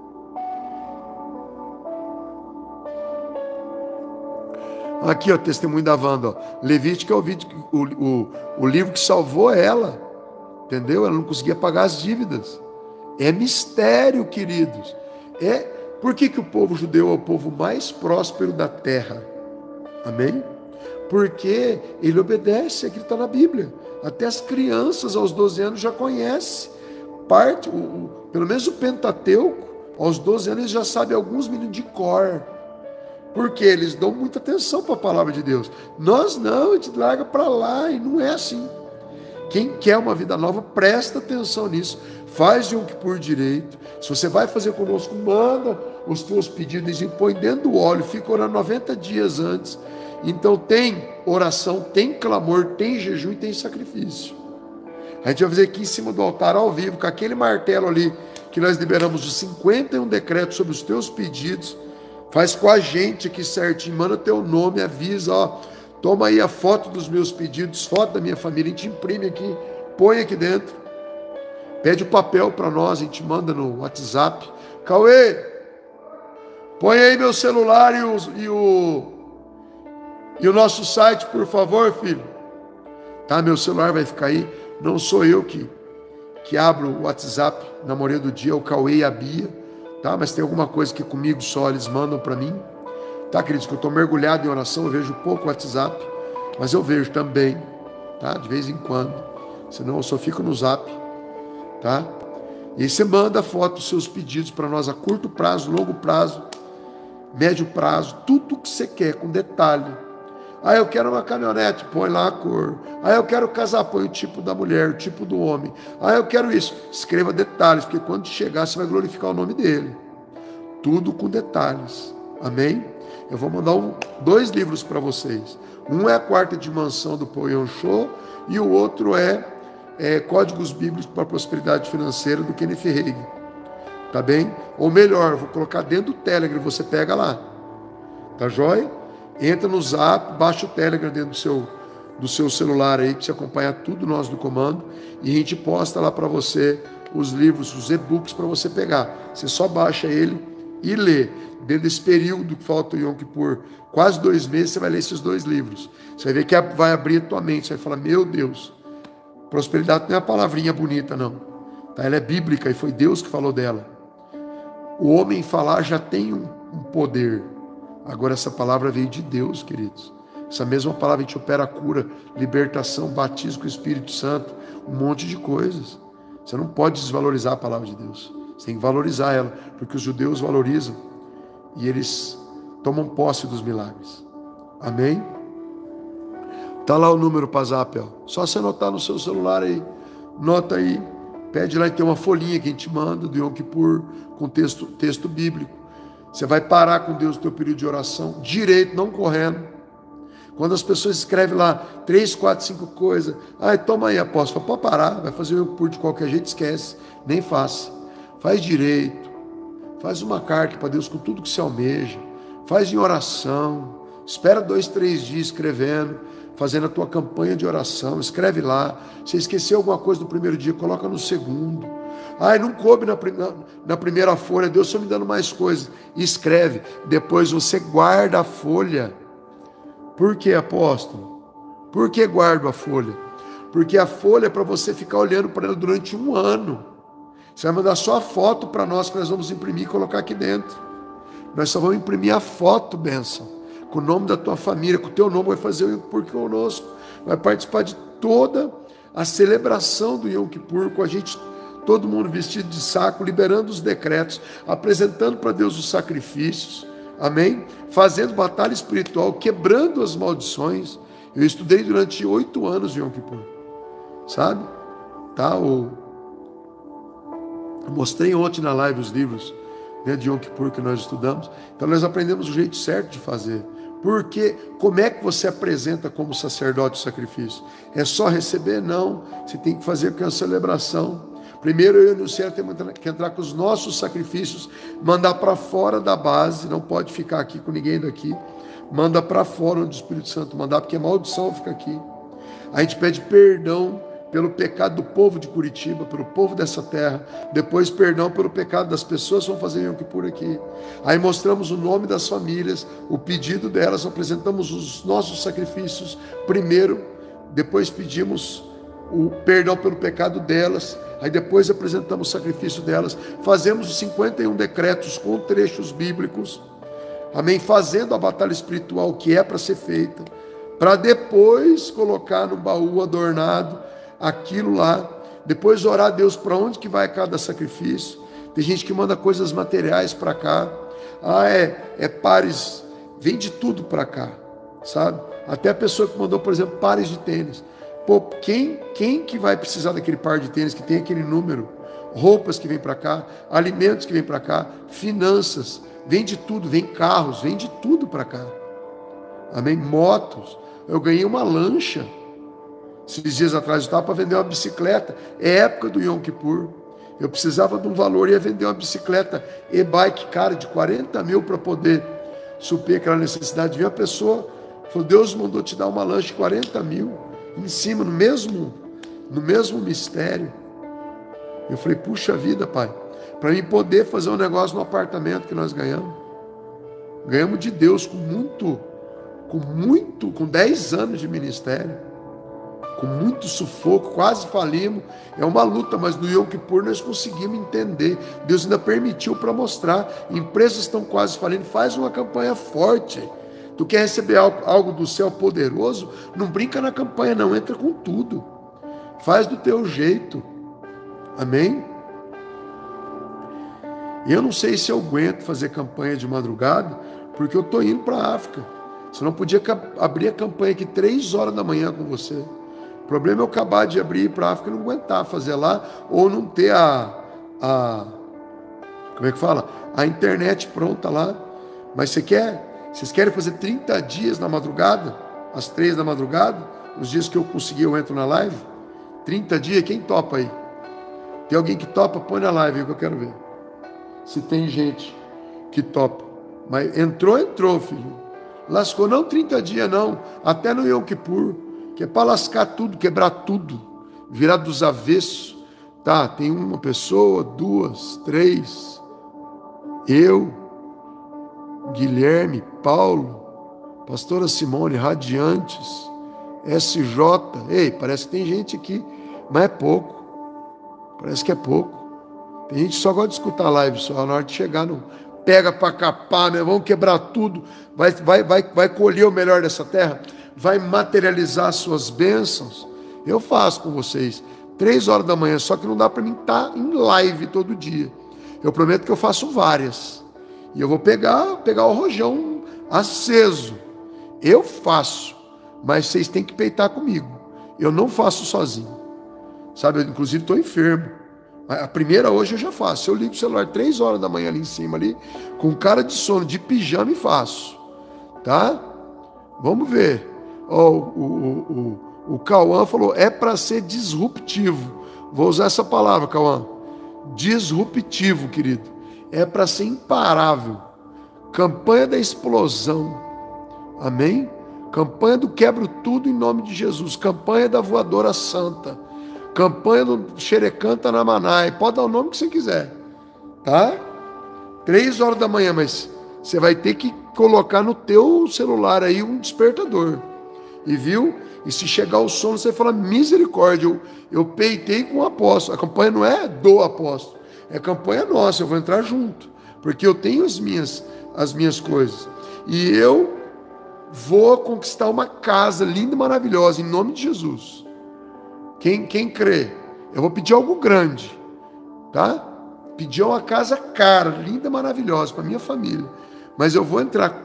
Aqui, ó, testemunho da Wanda, ó. Levítico é o, vídeo, o, o, o livro que salvou ela. Entendeu? Ela não conseguia pagar as dívidas. É mistério, queridos. É... Por que que o povo judeu é o povo mais próspero da terra? Amém? Porque ele obedece, aquilo está na Bíblia. Até as crianças aos doze anos já conhecem. Parte, o, o, pelo menos o Pentateuco, aos doze anos eles já sabem alguns meninos de cor. Porque eles dão muita atenção para a palavra de Deus. Nós não, a gente larga para lá e não é assim. Quem quer uma vida nova, presta atenção nisso. Faz Yom Kippur direito. Se você vai fazer conosco, manda os teus pedidos e põe dentro do óleo. Fica orando noventa dias antes. Então tem oração, tem clamor, tem jejum e tem sacrifício. A gente vai fazer aqui em cima do altar ao vivo, com aquele martelo ali, que nós liberamos os cinquenta e um decretos sobre os teus pedidos. Faz com a gente aqui certinho, manda teu nome, avisa, ó, toma aí a foto dos meus pedidos, foto da minha família, a gente imprime aqui, põe aqui dentro. Pede o papel para nós, a gente manda no WhatsApp. Cauê, põe aí meu celular e o, e o, e o nosso site, por favor, filho. Tá, meu celular vai ficar aí. Não sou eu que, que abro o WhatsApp na maioria do dia, é o Cauê e a Bia. Tá, mas tem alguma coisa que comigo só eles mandam para mim. Tá, queridos, que eu estou mergulhado em oração, eu vejo pouco o WhatsApp, mas eu vejo também, tá, de vez em quando. Senão eu só fico no Zap, tá? E aí você manda a foto dos seus pedidos para nós a curto prazo, longo prazo, médio prazo, tudo que você quer, com detalhe. Ah, eu quero uma caminhonete, põe lá a cor. Ah, eu quero casar, põe o tipo da mulher, o tipo do homem. Ah, eu quero isso. Escreva detalhes, porque quando chegar você vai glorificar o nome dele. Tudo com detalhes. Amém? Eu vou mandar um, dois livros para vocês. Um é a Quarta Dimensão do Paul Yong Cho e o outro é, é Códigos Bíblicos para a Prosperidade Financeira do Kenneth Hagin. Tá bem? Ou melhor, vou colocar dentro do Telegram, você pega lá. Tá joia? Entra no Zap, baixa o Telegram dentro do seu, do seu celular aí, para você acompanhar tudo nós do comando. E a gente posta lá para você os livros, os e-books para você pegar. Você só baixa ele e lê. Dentro desse período que falta o Yom Kippur, quase dois meses, você vai ler esses dois livros. Você vai ver que vai abrir a tua mente. Você vai falar, meu Deus, prosperidade não é uma palavrinha bonita, não. Tá? Ela é bíblica e foi Deus que falou dela. O homem falar já tem um, um poder. Agora essa palavra veio de Deus, queridos. Essa mesma palavra a gente opera a cura, libertação, batismo com o Espírito Santo, um monte de coisas. Você não pode desvalorizar a palavra de Deus. Você tem que valorizar ela, porque os judeus valorizam e eles tomam posse dos milagres. Amém? Tá lá o número para Zap, ó. Só você anotar no seu celular aí. Nota aí. Pede lá e tem uma folhinha que a gente manda do Yom Kippur com texto, texto bíblico. Você vai parar com Deus no teu período de oração, direito, não correndo. Quando as pessoas escrevem lá três, quatro, cinco coisas, ai, toma aí, apóstolo, pode parar, vai fazer o Yom Kippur de qualquer jeito, esquece, nem faça. Faz direito, faz uma carta para Deus com tudo que você almeja, faz em oração, espera dois, três dias escrevendo, fazendo a tua campanha de oração, escreve lá. Se esqueceu alguma coisa no primeiro dia, coloca no segundo. Ai, não coube na, na primeira folha, Deus só me dando mais coisas. Escreve, depois você guarda a folha. Por que, apóstolo? Por que guardo a folha? Porque a folha é para você ficar olhando para ela durante um ano. Você vai mandar só a foto para nós, que nós vamos imprimir e colocar aqui dentro. Nós só vamos imprimir a foto, bênção, com o nome da tua família, com o teu nome, vai fazer o Yom Kippur conosco. Vai participar de toda a celebração do Yom Kippur com a gente, todo mundo vestido de saco, liberando os decretos, apresentando para Deus os sacrifícios, amém? Fazendo batalha espiritual, quebrando as maldições. Eu estudei durante oito anos Yom Kippur, sabe? Tá? Eu mostrei ontem na live os livros, né, de Yom Kippur que nós estudamos. Então nós aprendemos o jeito certo de fazer. Porque como é que você apresenta como sacerdote o sacrifício? É só receber? Não. Você tem que fazer com a celebração. Primeiro eu e o Luciano temos que entrar com os nossos sacrifícios, mandar para fora da base, não pode ficar aqui com ninguém daqui. Manda para fora onde o Espírito Santo mandar, porque a maldição fica aqui. A gente pede perdão pelo pecado do povo de Curitiba, pelo povo dessa terra, depois perdão pelo pecado das pessoas que vão fazer Yom Kippur aqui. Aí mostramos o nome das famílias, o pedido delas, apresentamos os nossos sacrifícios primeiro, depois pedimos o perdão pelo pecado delas, aí depois apresentamos o sacrifício delas, fazemos os cinquenta e um decretos com trechos bíblicos, amém, fazendo a batalha espiritual que é para ser feita, para depois colocar no baú adornado aquilo lá, depois orar a Deus para onde que vai cada sacrifício. Tem gente que manda coisas materiais para cá, ah, é, é pares, vende tudo para cá, sabe? Até a pessoa que mandou, por exemplo, pares de tênis. Pô, quem, quem que vai precisar daquele par de tênis que tem aquele número? Roupas que vem para cá, alimentos que vem para cá, finanças, vende tudo, vem carros, vende tudo para cá. Amém? Motos. Eu ganhei uma lancha esses dias atrás, eu estava para vender uma bicicleta, é época do Yom Kippur, eu precisava de um valor, ia vender uma bicicleta e-bike cara de quarenta mil para poder suprir aquela necessidade. Vinha uma pessoa, falou, Deus mandou te dar uma lanche de quarenta mil, em cima, no mesmo, no mesmo mistério. Eu falei, puxa vida, pai, para mim poder fazer um negócio no apartamento que nós ganhamos. Ganhamos de Deus com muito, com muito, com dez anos de ministério. Com muito sufoco, quase falimos. É uma luta, mas no Yom Kippur nós conseguimos entender. Deus ainda permitiu para mostrar. Empresas estão quase falindo. Faz uma campanha forte. Tu quer receber algo do céu poderoso? Não brinca na campanha, não. Entra com tudo. Faz do teu jeito. Amém? Eu não sei se eu aguento fazer campanha de madrugada, porque eu estou indo para a África. Você não podia abrir a campanha aqui três horas da manhã com você. O problema é eu acabar de abrir para a África e não aguentar fazer lá, ou não ter a, a... Como é que fala? A internet pronta lá. Mas você quer? Vocês querem fazer trinta dias na madrugada? Às três da madrugada? Os dias que eu conseguir eu entro na live? trinta dias, quem topa aí? Tem alguém que topa? Põe na live aí que eu quero ver. Se tem gente que topa. Mas entrou, entrou, filho. Lascou, não trinta dias não. Até no Yom Kippur. Que é para lascar tudo, quebrar tudo, virar dos avessos. Tá, tem uma pessoa, duas, três, eu, Guilherme, Paulo, pastora Simone, Radiantes, S J. Ei, parece que tem gente aqui, mas é pouco. Parece que é pouco. Tem gente que só gosta de escutar a live, só na hora de chegar, não pega para capar, né? Vamos quebrar tudo, vai, vai, vai, vai colher o melhor dessa terra. Vai materializar suas bênçãos. Eu faço com vocês. Três horas da manhã, só que não dá para mim estar em live todo dia. Eu prometo que eu faço várias. E eu vou pegar, pegar o rojão aceso. Eu faço, mas vocês têm que peitar comigo. Eu não faço sozinho. Sabe, eu inclusive estou enfermo. A primeira hoje eu já faço. Eu ligo o celular três horas da manhã ali em cima, ali, com cara de sono, de pijama e faço. Tá? Vamos ver. Oh, o, o, o, o Cauã falou, é para ser disruptivo. Vou usar essa palavra, Cauã. Disruptivo, querido. É para ser imparável. Campanha da explosão. Amém? Campanha do quebro tudo em nome de Jesus. Campanha da voadora santa. Campanha do xerecanta na Manai. Pode dar o nome que você quiser. Tá? Três horas da manhã, mas você vai ter que colocar no teu celular aí um despertador. E viu? E se chegar o sono, você fala, misericórdia, eu, eu peitei com o apóstolo. A campanha não é do apóstolo, é campanha nossa, eu vou entrar junto. Porque eu tenho as minhas, as minhas coisas. E eu vou conquistar uma casa linda e maravilhosa, em nome de Jesus. Quem, quem crê? Eu vou pedir algo grande, tá? Pedir uma casa cara, linda e maravilhosa, para minha família. Mas eu vou entrar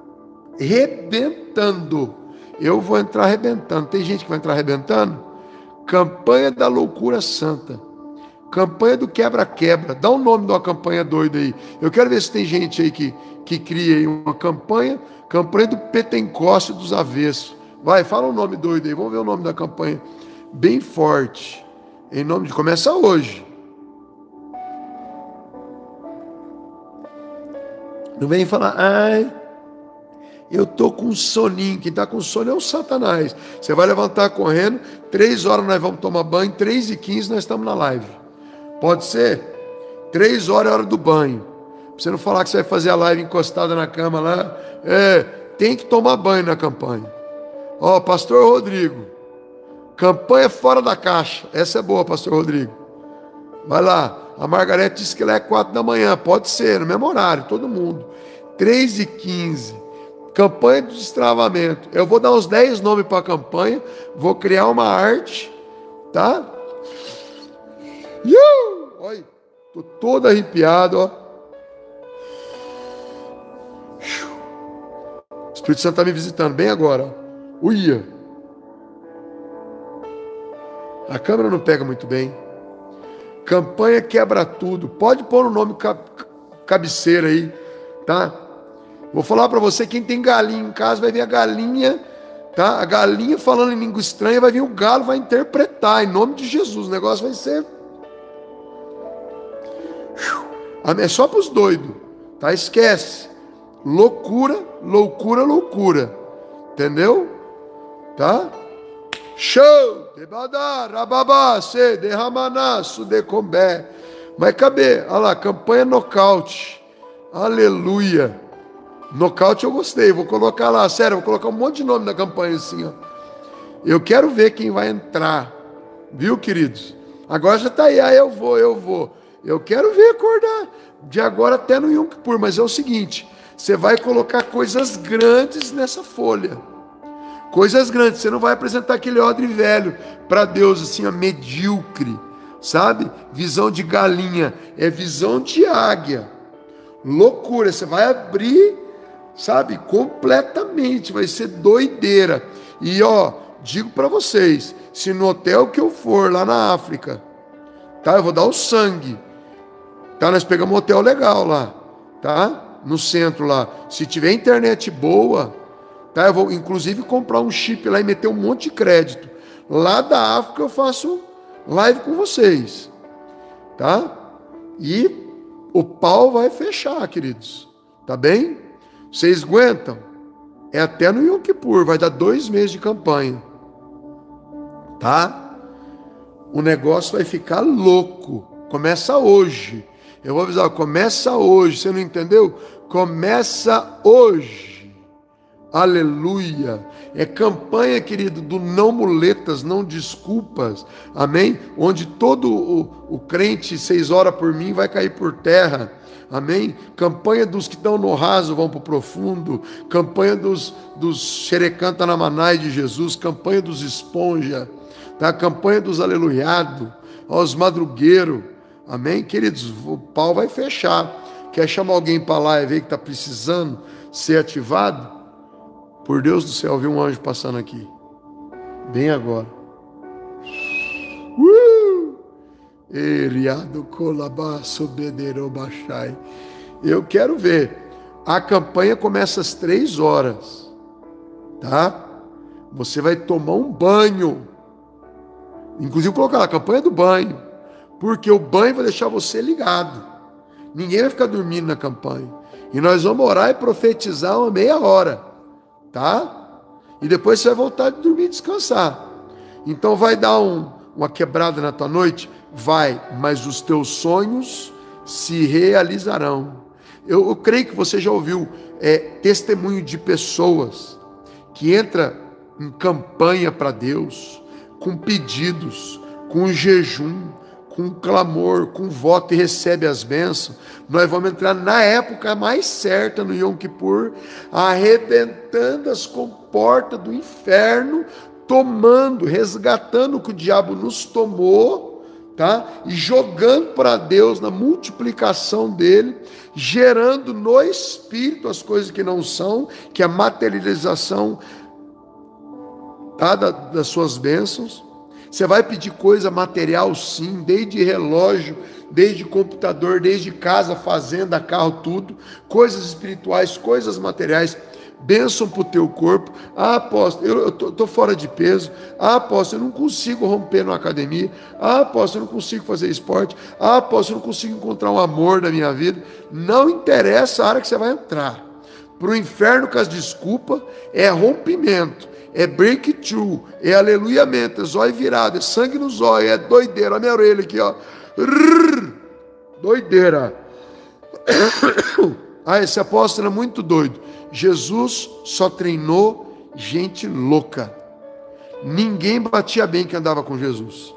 rebentando. Eu vou entrar arrebentando. Tem gente que vai entrar arrebentando? Campanha da loucura santa. Campanha do quebra-quebra. Dá um nome de uma campanha doida aí. Eu quero ver se tem gente aí que, que cria aí uma campanha. Campanha do Pentecoste dos avessos. Vai, fala um nome doido aí. Vamos ver o nome da campanha. Bem forte. Em nome de... Começa hoje. Não vem falar, ai... Eu tô com soninho. Quem tá com sono é o Satanás. Você vai levantar correndo. Três horas nós vamos tomar banho. Três e quinze nós estamos na live. Pode ser? Três horas é a hora do banho. Pra você não falar que você vai fazer a live encostada na cama lá. É, tem que tomar banho na campanha. Ó, pastor Rodrigo. Campanha fora da caixa. Essa é boa, pastor Rodrigo. Vai lá. A Margarete disse que ela é quatro da manhã. Pode ser, no mesmo horário, todo mundo. Três e quinze. Campanha de destravamento. Eu vou dar uns dez nomes para a campanha. Vou criar uma arte. Tá? Uh! Olha, tô todo arrepiado, ó. O Espírito Santo está me visitando bem agora. Ó. Uia. A câmera não pega muito bem. Campanha quebra tudo. Pode pôr o nome cabeceira aí, tá? Vou falar para você, quem tem galinha em casa vai ver a galinha, tá? A galinha falando em língua estranha, vai vir o galo, vai interpretar em nome de Jesus. O negócio vai ser... É só para os doidos, tá? Esquece. loucura, loucura, loucura. Entendeu? Tá? Show! Debadá, rababá, se, derramaná, sudecombé. Mas cabe, olha lá, campanha nocaute. Aleluia. Nocaute eu gostei, vou colocar lá, sério, vou colocar um monte de nome na campanha assim, ó. Eu quero ver quem vai entrar. Viu, queridos? Agora já tá aí, ah, eu vou, eu vou. Eu quero ver acordar. De agora até no Yom Kippur, mas é o seguinte, você vai colocar coisas grandes nessa folha. Coisas grandes, você não vai apresentar aquele odre velho para Deus, assim, ó, medíocre, sabe? Visão de galinha, é visão de águia. Loucura, você vai abrir, sabe? Completamente, vai ser doideira. E ó, digo para vocês, se no hotel que eu for lá na África, tá? Eu vou dar o sangue, tá? Nós pegamos um hotel legal lá, tá? No centro lá. Se tiver internet boa, tá? Eu vou inclusive comprar um chip lá e meter um monte de crédito. Lá da África eu faço live com vocês, tá? E o pau vai fechar, queridos, tá bem? Vocês aguentam? É até no Yom Kippur, vai dar dois meses de campanha, tá? O negócio vai ficar louco. Começa hoje. Eu vou avisar, começa hoje. Você não entendeu? Começa hoje. Aleluia. É campanha, querido, do não muletas, não desculpas. Amém? Onde todo o, o crente, seis horas por mim, vai cair por terra. Amém? Campanha dos que estão no raso vão para o profundo. Campanha dos, dos xerecanta na manai de Jesus. Campanha dos esponja. Tá? Campanha dos aleluiados. Aos madrugueiros. Amém? Queridos, o pau vai fechar. Quer chamar alguém para lá e ver que está precisando ser ativado? Por Deus do céu, vi um anjo passando aqui. Bem agora. Uh! Eu quero ver. A campanha começa às três horas. Tá? Você vai tomar um banho. Inclusive colocar lá, a campanha do banho. Porque o banho vai deixar você ligado. Ninguém vai ficar dormindo na campanha. E nós vamos orar e profetizar uma meia hora. Tá? E depois você vai voltar a dormir e descansar. Então vai dar um, uma quebrada na tua noite? Vai, mas os teus sonhos se realizarão. Eu, eu creio que você já ouviu é, testemunho de pessoas que entram em campanha para Deus, com pedidos, com jejum, com clamor, com voto e recebe as bênçãos. Nós vamos entrar na época mais certa no Yom Kippur, arrebentando as comportas do inferno, tomando, resgatando o que o diabo nos tomou, tá? E jogando para Deus na multiplicação dele, gerando no Espírito as coisas que não são, que é a materialização, tá? da, das suas bênçãos. Você vai pedir coisa material, sim, desde relógio, desde computador, desde casa, fazenda, carro, tudo. Coisas espirituais, coisas materiais. Bênção para o teu corpo. Ah, apóstolo, eu estou fora de peso. Ah, apóstolo, eu não consigo romper na academia. Ah, apóstolo, eu não consigo fazer esporte. Ah, apóstolo, eu não consigo encontrar um amor na minha vida. Não interessa a área que você vai entrar. Para o inferno com as desculpas, é rompimento. É breakthrough, é aleluiamento, é zóio virado, é sangue no zóio, é doideira. Olha a minha orelha aqui, ó. Doideira. Ah, esse apóstolo é muito doido. Jesus só treinou gente louca. Ninguém batia bem que andava com Jesus.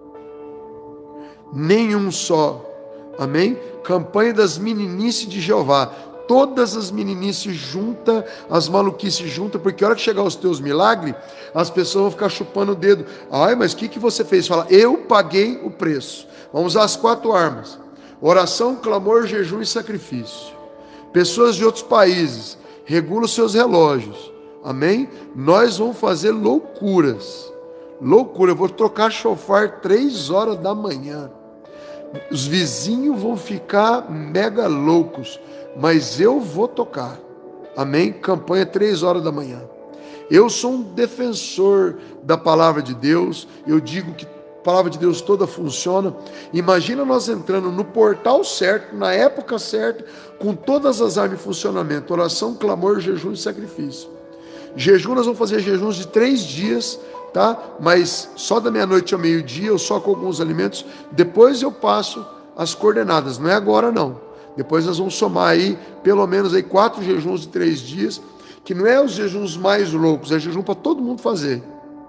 Nenhum só. Amém? Campanha das meninices de Jeová. Todas as meninices juntas, as maluquices juntas, porque a hora que chegar os teus milagres, as pessoas vão ficar chupando o dedo. Ai, mas o que, que você fez? Fala, eu paguei o preço. Vamos usar as quatro armas: oração, clamor, jejum e sacrifício. Pessoas de outros países, regula os seus relógios. Amém? Nós vamos fazer loucuras. Loucura, eu vou trocar chofar três horas da manhã. Os vizinhos vão ficar mega loucos. Mas eu vou tocar. Amém? Campanha três horas da manhã. Eu sou um defensor da palavra de Deus. Eu digo que palavra de Deus toda funciona. Imagina nós entrando no portal certo, na época certa, com todas as armas em funcionamento: oração, clamor, jejum e sacrifício. Jejum, nós vamos fazer jejuns de três dias, tá? Mas só da meia-noite ao meio-dia, eu só com alguns alimentos. Depois eu passo as coordenadas, não é agora não. Depois nós vamos somar aí, pelo menos aí quatro jejuns de três dias, que não é os jejuns mais loucos, é jejum para todo mundo fazer.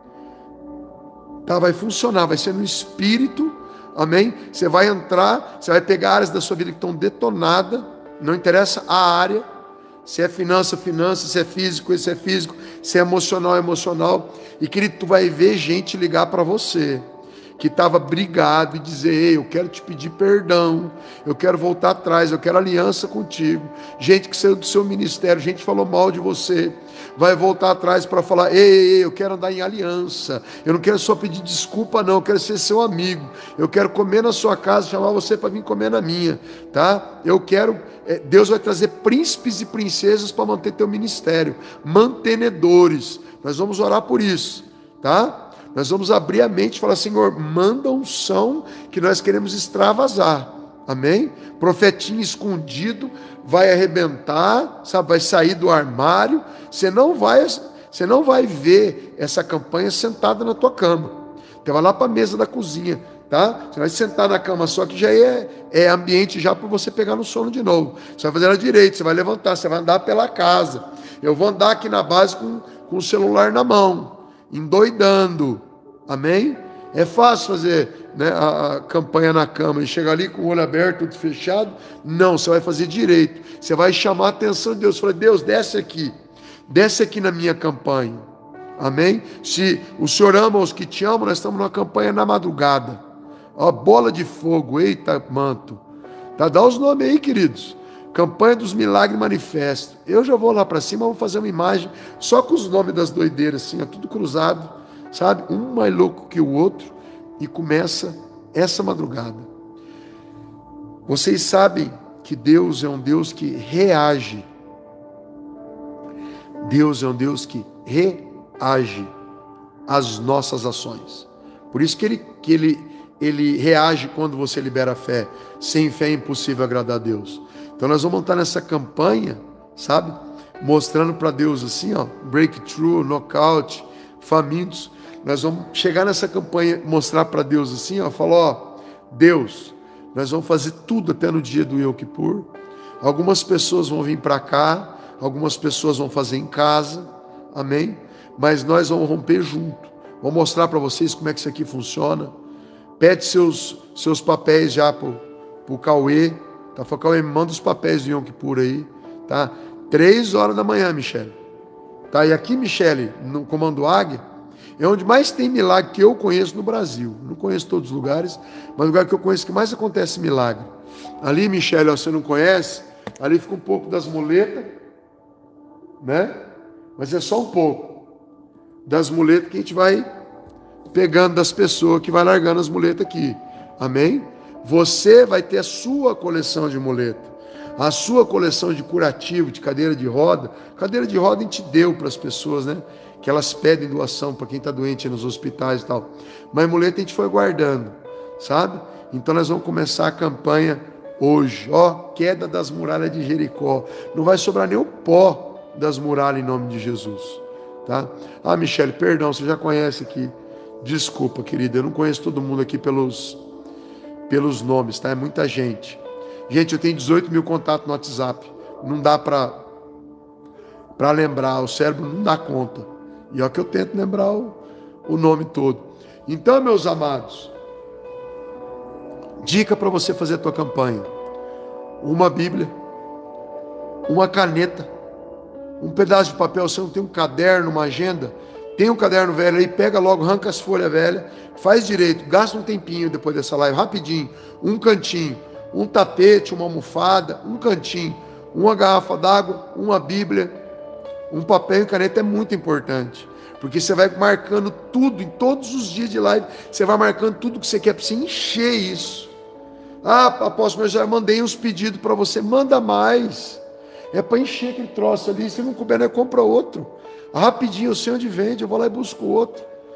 Tá? Vai funcionar, vai ser no espírito, amém? Você vai entrar, você vai pegar áreas da sua vida que estão detonadas, não interessa a área, se é finança, finança, se é físico, se é físico, se é emocional, emocional. E querido, tu vai ver gente ligar para você, que estava brigado, e dizer: ei, eu quero te pedir perdão, eu quero voltar atrás, eu quero aliança contigo. Gente que saiu do seu ministério, gente que falou mal de você, vai voltar atrás para falar: ei, ei, eu quero andar em aliança, eu não quero só pedir desculpa não, eu quero ser seu amigo, eu quero comer na sua casa, chamar você para vir comer na minha, tá? Eu quero, Deus vai trazer príncipes e princesas para manter teu ministério, mantenedores. Nós vamos orar por isso, tá? Nós vamos abrir a mente e falar: Senhor, manda unção que nós queremos extravasar, amém? Profetinho escondido vai arrebentar, sabe? Vai sair do armário. Você não vai, você não vai ver essa campanha sentada na tua cama. Você vai lá para a mesa da cozinha, tá? Você vai sentar na cama, só que já é, é ambiente já para você pegar no sono de novo. Você vai fazer ela direito, você vai levantar, você vai andar pela casa. Eu vou andar aqui na base com, com o celular na mão, endoidando, amém? É fácil fazer, né, a, a campanha na cama e chegar ali com o olho aberto, tudo fechado? Não, você vai fazer direito. Você vai chamar a atenção de Deus. Você fala: Deus, desce aqui, desce aqui na minha campanha, amém? Se o Senhor ama os que te amam, nós estamos numa campanha na madrugada. Ó, bola de fogo, eita manto, tá? Dá os nomes aí, queridos. Campanha dos Milagres Manifesto. Eu já vou lá para cima, vou fazer uma imagem só com os nomes das doideiras, assim, ó, tudo cruzado, sabe? Um mais louco que o outro. E começa essa madrugada. Vocês sabem que Deus é um Deus que reage. Deus é um Deus que reage às nossas ações. Por isso que Ele, que ele, ele reage quando você libera a fé. Sem fé é impossível agradar a Deus. Então nós vamos montar nessa campanha, sabe? Mostrando para Deus assim, ó, breakthrough, knockout, famintos. Nós vamos chegar nessa campanha, mostrar para Deus assim, ó, falar: ó, Deus, nós vamos fazer tudo até no dia do Yom Kippur. Algumas pessoas vão vir para cá, algumas pessoas vão fazer em casa, amém? Mas nós vamos romper junto. Vou mostrar para vocês como é que isso aqui funciona. Pede seus, seus papéis já para o Cauê. Tá, foi o Cauê, me manda os papéis do Yom Kippur aí, tá? Três horas da manhã, Michele. Tá, e aqui, Michele, no Comando Águia, é onde mais tem milagre que eu conheço no Brasil. Não conheço todos os lugares, mas o lugar que eu conheço que mais acontece milagre. Ali, Michele, ó, você não conhece, ali fica um pouco das muletas, né? Mas é só um pouco das muletas que a gente vai pegando das pessoas, que vai largando as muletas aqui. Amém? Você vai ter a sua coleção de muleta, a sua coleção de curativo, de cadeira de roda. Cadeira de roda a gente deu para as pessoas, né? Que elas pedem doação para quem está doente nos hospitais e tal. Mas muleta a gente foi guardando, sabe? Então nós vamos começar a campanha hoje. Ó, queda das muralhas de Jericó. Não vai sobrar nem o pó das muralhas em nome de Jesus, tá? Ah, Michele, perdão, você já conhece aqui. Desculpa, querida, eu não conheço todo mundo aqui pelos, pelos nomes, tá? É muita gente. Gente, eu tenho dezoito mil contatos no WhatsApp. Não dá para para lembrar, o cérebro não dá conta. E é que eu tento lembrar o, o nome todo. Então, meus amados, dica para você fazer a tua campanha: uma Bíblia, uma caneta, um pedaço de papel. Você não tem um caderno, uma agenda? Tem um caderno velho aí, pega logo, arranca as folhas velhas, faz direito, gasta um tempinho depois dessa live, rapidinho, um cantinho, um tapete, uma almofada, um cantinho, uma garrafa d'água, uma Bíblia, um papel e caneta é muito importante, porque você vai marcando tudo, em todos os dias de live, você vai marcando tudo que você quer para você encher isso. Ah, apóstolo, mas já mandei uns pedidos para você, manda mais, é para encher aquele troço ali, se não couber, né, compra outro, rapidinho, eu sei onde vende, eu vou lá e busco outro.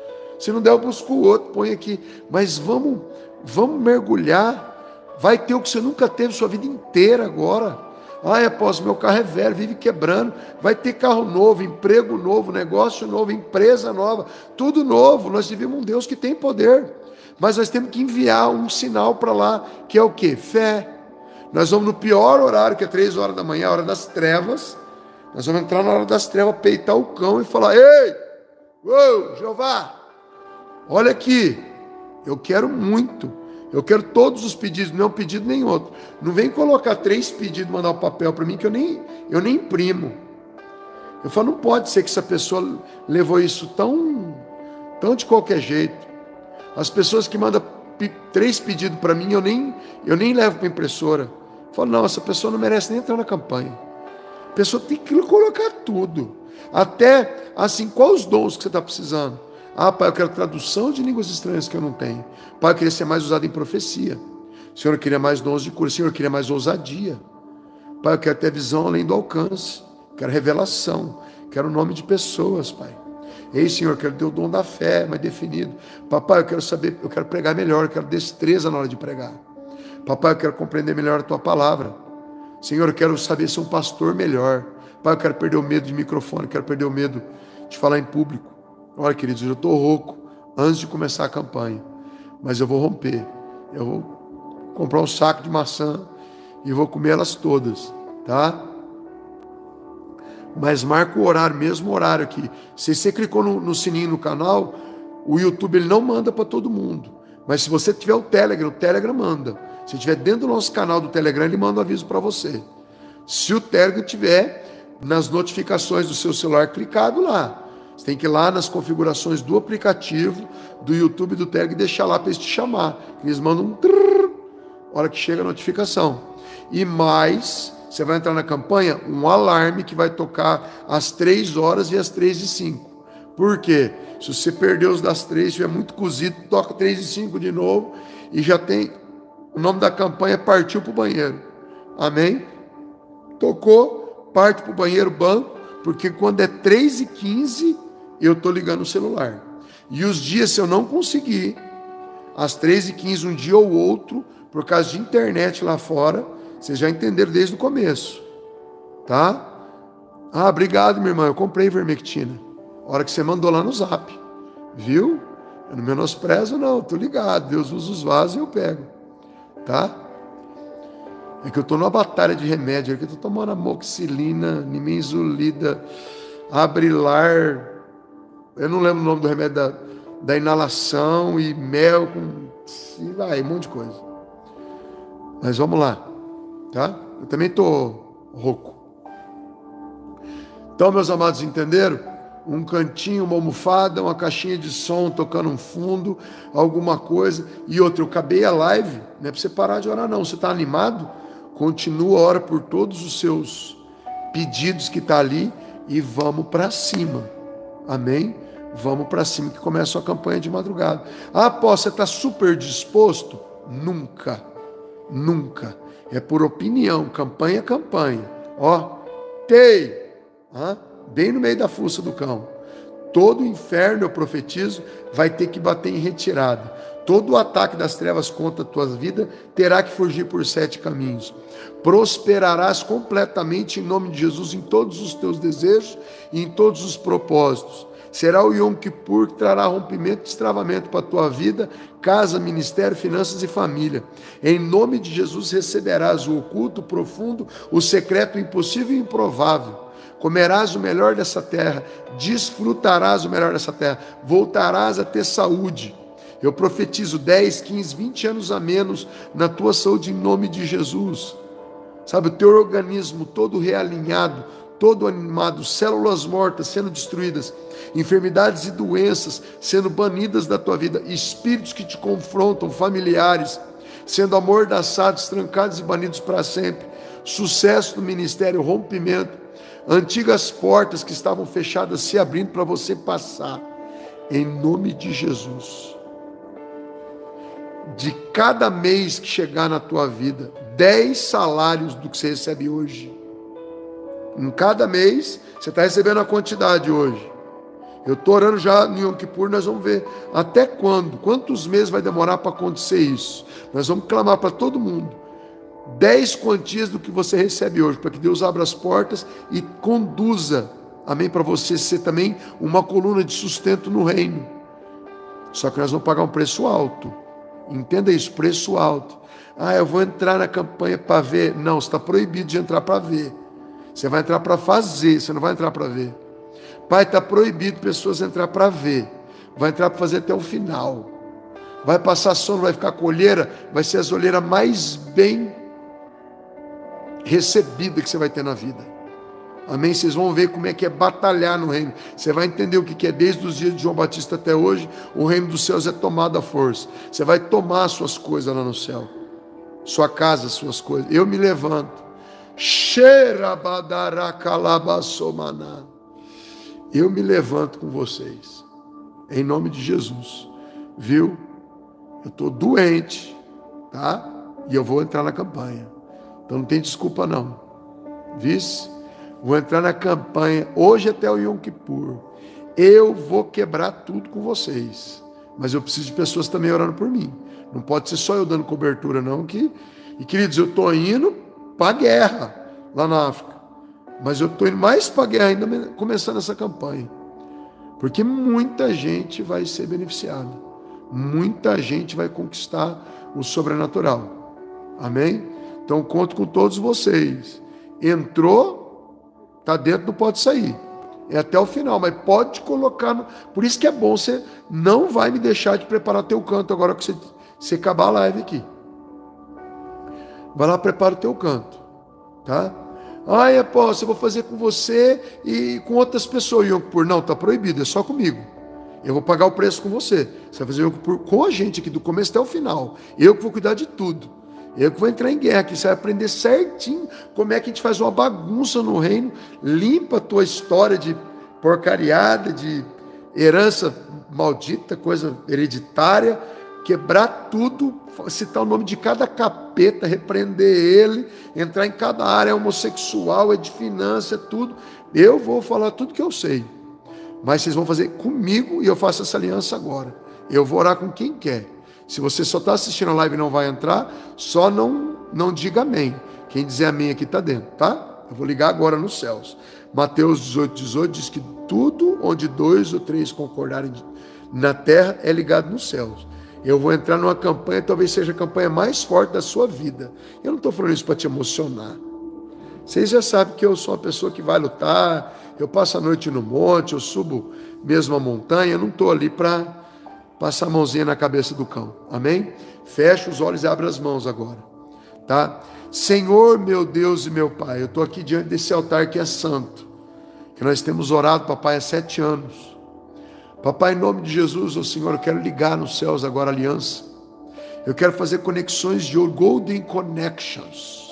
Se não der, eu busco o outro, põe aqui. Mas vamos, vamos mergulhar. Vai ter o que você nunca teve sua vida inteira agora. Ah, apóstolo, meu carro é velho, vive quebrando. Vai ter carro novo, emprego novo, negócio novo, empresa nova, tudo novo. Nós vivemos um Deus que tem poder. Mas nós temos que enviar um sinal para lá, que é o quê? Fé. Nós vamos no pior horário, que é três horas da manhã, a hora das trevas. Nós vamos entrar na hora das trevas, peitar o cão e falar: ei, uou, Jeová, olha aqui, eu quero muito, eu quero todos os pedidos, não é um pedido nem outro. Não vem colocar três pedidos e mandar o papel para mim, que eu nem, eu nem imprimo. Eu falo, não pode ser que essa pessoa levou isso tão, tão de qualquer jeito. As pessoas que mandam três pedidos para mim, eu nem, eu nem levo para a impressora. Eu falo, não, essa pessoa não merece nem entrar na campanha. A pessoa tem que colocar tudo. Até, assim, quais os dons que você está precisando? Ah, pai, eu quero tradução de línguas estranhas que eu não tenho. Pai, eu queria ser mais usado em profecia. Senhor, eu queria mais dons de cura. Senhor, eu queria mais ousadia. Pai, eu quero ter visão além do alcance. Quero revelação. Quero o nome de pessoas, Pai. Ei, Senhor, eu quero ter o dom da fé mais definido. Papai, eu quero saber, eu quero pregar melhor. Eu quero destreza na hora de pregar. Papai, eu quero compreender melhor a Tua palavra. Senhor, eu quero saber ser um pastor melhor. Pai, eu quero perder o medo de microfone. Eu quero perder o medo de falar em público. Olha, queridos, eu estou rouco antes de começar a campanha, mas eu vou romper. Eu vou comprar um saco de maçã e vou comer elas todas, tá? Mas marca o horário, mesmo horário aqui. Se você clicou no, no sininho no canal, o YouTube ele não manda para todo mundo. Mas se você tiver o Telegram, o Telegram manda. Se estiver dentro do nosso canal do Telegram, ele manda um aviso para você. Se o Telegram tiver nas notificações do seu celular clicado lá, você tem que ir lá nas configurações do aplicativo, do YouTube, do Telegram e deixar lá para eles te chamar. Eles mandam um trrr, hora que chega a notificação. E mais, você vai entrar na campanha, um alarme que vai tocar às três horas e às três e cinco. Por quê? Se você perdeu os das três, estiver muito cozido, toca três e cinco de novo e já tem... O nome da campanha Partiu para o Banheiro. Amém? Tocou, parte para o banheiro, banco, porque quando é três e quinze, eu estou ligando o celular. E os dias, se eu não conseguir, às três e quinze, um dia ou outro, por causa de internet lá fora, vocês já entenderam desde o começo. Tá? Ah, obrigado, minha irmã, eu comprei Vermectina. A hora que você mandou lá no zap. Viu? Eu não menosprezo, não, estou ligado. Deus usa os vasos e eu pego. Tá? É que eu estou numa batalha de remédio, é que eu estou tomando amoxicilina, nimensulida, abrilar, eu não lembro o nome do remédio da, da inalação e mel, com, e vai, um monte de coisa. Mas vamos lá, tá? Eu também estou rouco. Então, meus amados, entenderam? Um cantinho, uma almofada, uma caixinha de som tocando um fundo, alguma coisa. E outra, eu acabei a live, não é para você parar de orar não. Você está animado? Continua, ora por todos os seus pedidos que está ali e vamos para cima. Amém? Vamos para cima que começa a campanha de madrugada. Ah, pô, você está super disposto? Nunca, nunca. É por opinião, campanha é campanha. Ó, tei, ah, bem no meio da fuça do cão. Todo o inferno, eu profetizo, vai ter que bater em retirada. Todo o ataque das trevas contra a tua vida terá que fugir por sete caminhos. Prosperarás completamente em nome de Jesus em todos os teus desejos e em todos os propósitos. Será o Yom Kippur que trará rompimento e destravamento para a tua vida, casa, ministério, finanças e família. Em nome de Jesus receberás o oculto, o profundo, o secreto, o impossível e o improvável. Comerás o melhor dessa terra, desfrutarás o melhor dessa terra, voltarás a ter saúde. Eu profetizo dez, quinze, vinte anos a menos na tua saúde em nome de Jesus. Sabe, o teu organismo todo realinhado, todo animado, células mortas sendo destruídas, enfermidades e doenças sendo banidas da tua vida, espíritos que te confrontam, familiares, sendo amordaçados, trancados e banidos para sempre. Sucesso no ministério, rompimento, antigas portas que estavam fechadas se abrindo para você passar, em nome de Jesus. De cada mês que chegar na tua vida, dez salários do que você recebe hoje. Em cada mês, você está recebendo a quantidade hoje. Eu estou orando já no Yom Kippur, nós vamos ver até quando, quantos meses vai demorar para acontecer isso. Nós vamos clamar para todo mundo, dez quantias do que você recebe hoje, para que Deus abra as portas e conduza, amém, para você ser também uma coluna de sustento no reino. Só que nós vamos pagar um preço alto, entenda isso, preço alto. Ah, eu vou entrar na campanha para ver. Não, você está proibido de entrar para ver, você vai entrar para fazer, você não vai entrar para ver. Pai, está proibido pessoas entrar para ver, vai entrar para fazer até o final. Vai passar sono, vai ficar com olheira, vai ser as olheiras mais bem recebidas que você vai ter na vida. Amém? Vocês vão ver como é que é batalhar no reino. Você vai entender o que é desde os dias de João Batista até hoje. O reino dos céus é tomado à força. Você vai tomar suas coisas lá no céu, sua casa, suas coisas. Eu me levanto. Eu me levanto com vocês, em nome de Jesus, viu? Eu estou doente, tá? E eu vou entrar na campanha, então não tem desculpa não, vice? Vou entrar na campanha, hoje até o Yom Kippur, eu vou quebrar tudo com vocês, mas eu preciso de pessoas também orando por mim, não pode ser só eu dando cobertura não, que, e queridos, eu estou indo para a guerra, lá na África, mas eu estou indo mais para a guerra ainda, começando essa campanha, porque muita gente vai ser beneficiada, muita gente vai conquistar o sobrenatural, amém? Então conto com todos vocês, entrou, está dentro, não pode sair, é até o final, mas pode colocar, no... por isso que é bom, você não vai me deixar de preparar teu canto agora que você, você acabar a live aqui, vai lá, prepara o teu canto, tá? Ah, apóstolo, eu vou fazer com você e com outras pessoas. Yom Kippur, não, está proibido, é só comigo. Eu vou pagar o preço com você. Você vai fazer Yom Kippur com a gente aqui, do começo até o final. Eu que vou cuidar de tudo. Eu que vou entrar em guerra aqui. Você vai aprender certinho como é que a gente faz uma bagunça no reino. Limpa a tua história de porcariada, de herança maldita, coisa hereditária. Quebrar tudo, citar o nome de cada capeta, repreender ele, entrar em cada área homossexual, é de finança, é tudo. Eu vou falar tudo que eu sei, mas vocês vão fazer comigo e eu faço essa aliança agora. Eu vou orar com quem quer. Se você só está assistindo a live e não vai entrar, só não, não diga amém. Quem dizer amém aqui está dentro, tá? Eu vou ligar agora nos céus. Mateus dezoito, dezoito diz que tudo onde dois ou três concordarem na terra é ligado nos céus. Eu vou entrar numa campanha, talvez seja a campanha mais forte da sua vida. Eu não estou falando isso para te emocionar. Vocês já sabem que eu sou uma pessoa que vai lutar, eu passo a noite no monte, eu subo mesmo a montanha, eu não estou ali para passar a mãozinha na cabeça do cão. Amém? Fecha os olhos e abre as mãos agora. Tá? Senhor, meu Deus e meu Pai, eu estou aqui diante desse altar que é santo, que nós temos orado, papai, há sete anos. Papai, em nome de Jesus, oh Senhor, eu quero ligar nos céus agora a aliança. Eu quero fazer conexões de ouro, Golden Connections.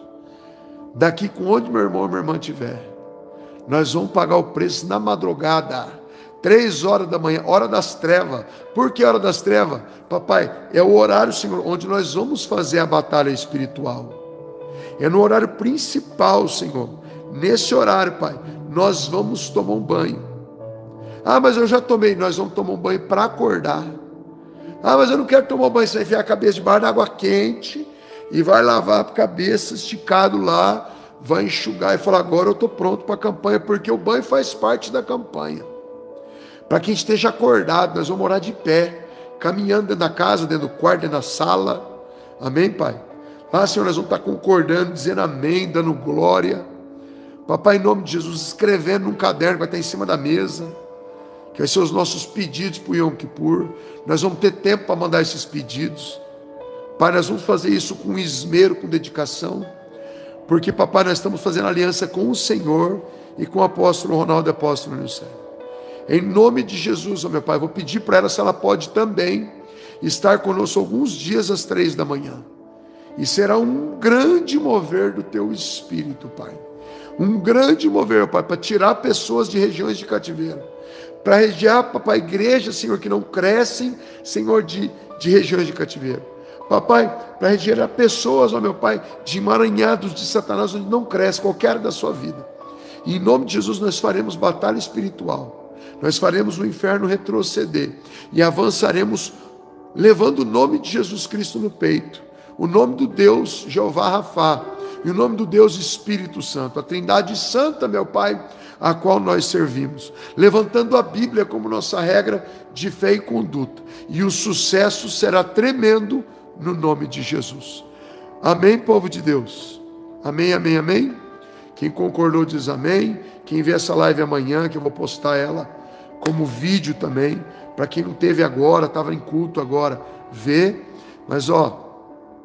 Daqui com onde meu irmão ou minha irmã estiver, nós vamos pagar o preço na madrugada, três horas da manhã, hora das trevas. Por que hora das trevas? Papai, é o horário, Senhor, onde nós vamos fazer a batalha espiritual. É no horário principal, Senhor. Nesse horário, Pai, nós vamos tomar um banho. Ah, mas eu já tomei. Nós vamos tomar um banho para acordar. Ah, mas eu não quero tomar um banho. Você vai enfiar a cabeça debaixo da água quente e vai lavar a cabeça esticado lá, vai enxugar e falar, agora eu estou pronto para a campanha, porque o banho faz parte da campanha. Para quem esteja acordado, nós vamos orar de pé, caminhando dentro da casa, dentro do quarto, dentro da sala. Amém, Pai? Lá, Senhor, nós vamos estar concordando, dizendo amém, dando glória. Papai, em nome de Jesus, escrevendo num caderno que vai estar em cima da mesa, que vai ser os nossos pedidos para o Yom Kippur. Nós vamos ter tempo para mandar esses pedidos. Pai, nós vamos fazer isso com esmero, com dedicação, porque, papai, nós estamos fazendo aliança com o Senhor e com o apóstolo Ronaldo e o apóstolo Nilson. Em nome de Jesus, ó meu Pai, vou pedir para ela se ela pode também estar conosco alguns dias às três da manhã. E será um grande mover do teu Espírito, Pai. Um grande mover, Pai, para tirar pessoas de regiões de cativeiro. Para regiar, papai, igrejas, Senhor, que não crescem, Senhor, de, de regiões de cativeiro. Papai, para regerar pessoas, ó meu Pai, de emaranhados de Satanás, onde não cresce qualquer da sua vida. E em nome de Jesus nós faremos batalha espiritual. nós faremos o inferno retroceder e avançaremos levando o nome de Jesus Cristo no peito, o nome do Deus Jeová Rafá e o nome do Deus Espírito Santo, a Trindade Santa, meu Pai, a qual nós servimos, levantando a Bíblia como nossa regra de fé e conduta, e o sucesso será tremendo no nome de Jesus. Amém, povo de Deus? Amém, amém, amém? Quem concordou diz amém. Quem vê essa live amanhã, que eu vou postar ela como vídeo também, para quem não teve agora, estava em culto agora, vê. Mas ó,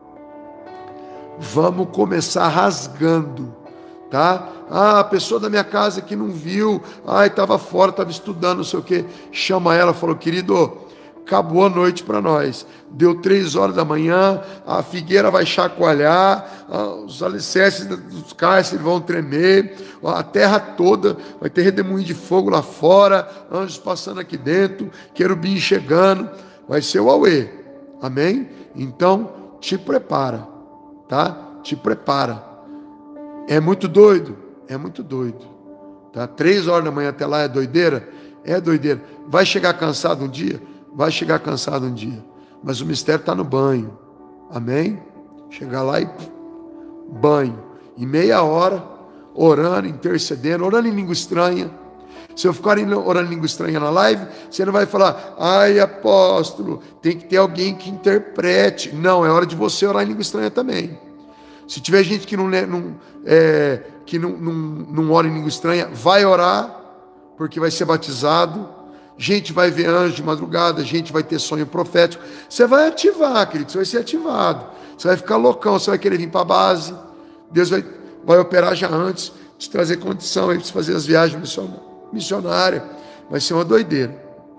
vamos começar rasgando, tá? Ah, a pessoa da minha casa que não viu, ai, estava fora, estava estudando, não sei o que, chama ela, falou, querido, acabou a noite para nós, deu três horas da manhã, a figueira vai chacoalhar, os alicerces dos cárceres vão tremer, a terra toda vai ter redemoinho de fogo lá fora, anjos passando aqui dentro, querubim chegando, vai ser o auê, amém? Então, te prepara, tá? Te prepara. É muito doido? É muito doido, tá? Três horas da manhã até lá é doideira? É doideira. Vai chegar cansado um dia? Vai chegar cansado um dia, mas o mistério está no banho, amém? Chegar lá e banho, em meia hora, orando, intercedendo, orando em língua estranha. Se eu ficar orando em língua estranha na live, você não vai falar, ai apóstolo, tem que ter alguém que interprete. Não, é hora de você orar em língua estranha também. Se tiver gente que não, não, é, que não, não, não ora em língua estranha, vai orar, porque vai ser batizado. Gente vai ver anjo de madrugada, gente vai ter sonho profético. Você vai ativar, querido, você vai ser ativado. Você vai ficar loucão, você vai querer vir para a base. Deus vai, vai operar já antes, te trazer condição aí para você fazer as viagens missionárias. Vai ser uma doideira.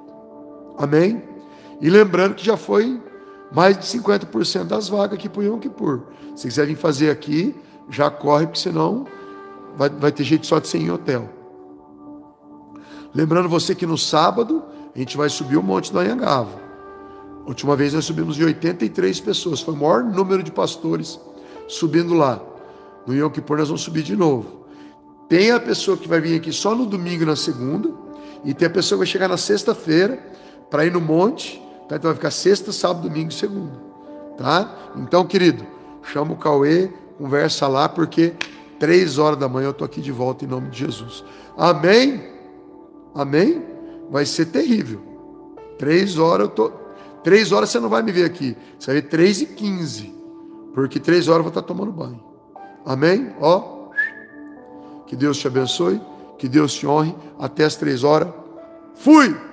Amém? E lembrando que já foi mais de cinquenta por cento das vagas aqui para o Yom Kippur. Se quiser vir fazer aqui, já corre, porque senão vai, vai ter jeito só de ser em hotel. Lembrando você que no sábado a gente vai subir o monte do Anhangava. A última vez nós subimos em oitenta e três pessoas. Foi o maior número de pastores subindo lá. No Yom Kippur nós vamos subir de novo. Tem a pessoa que vai vir aqui só no domingo e na segunda. E tem a pessoa que vai chegar na sexta-feira para ir no monte. Tá? Então vai ficar sexta, sábado, domingo e segunda. Tá? Então, querido, chama o Cauê, conversa lá, porque três horas da manhã eu estou aqui de volta em nome de Jesus. Amém? Amém? Vai ser terrível. Três horas eu tô. Três horas você não vai me ver aqui. Você vai ver três e quinze. Porque três horas eu vou estar tomando banho. Amém? Ó. Que Deus te abençoe. Que Deus te honre. Até as três horas. Fui!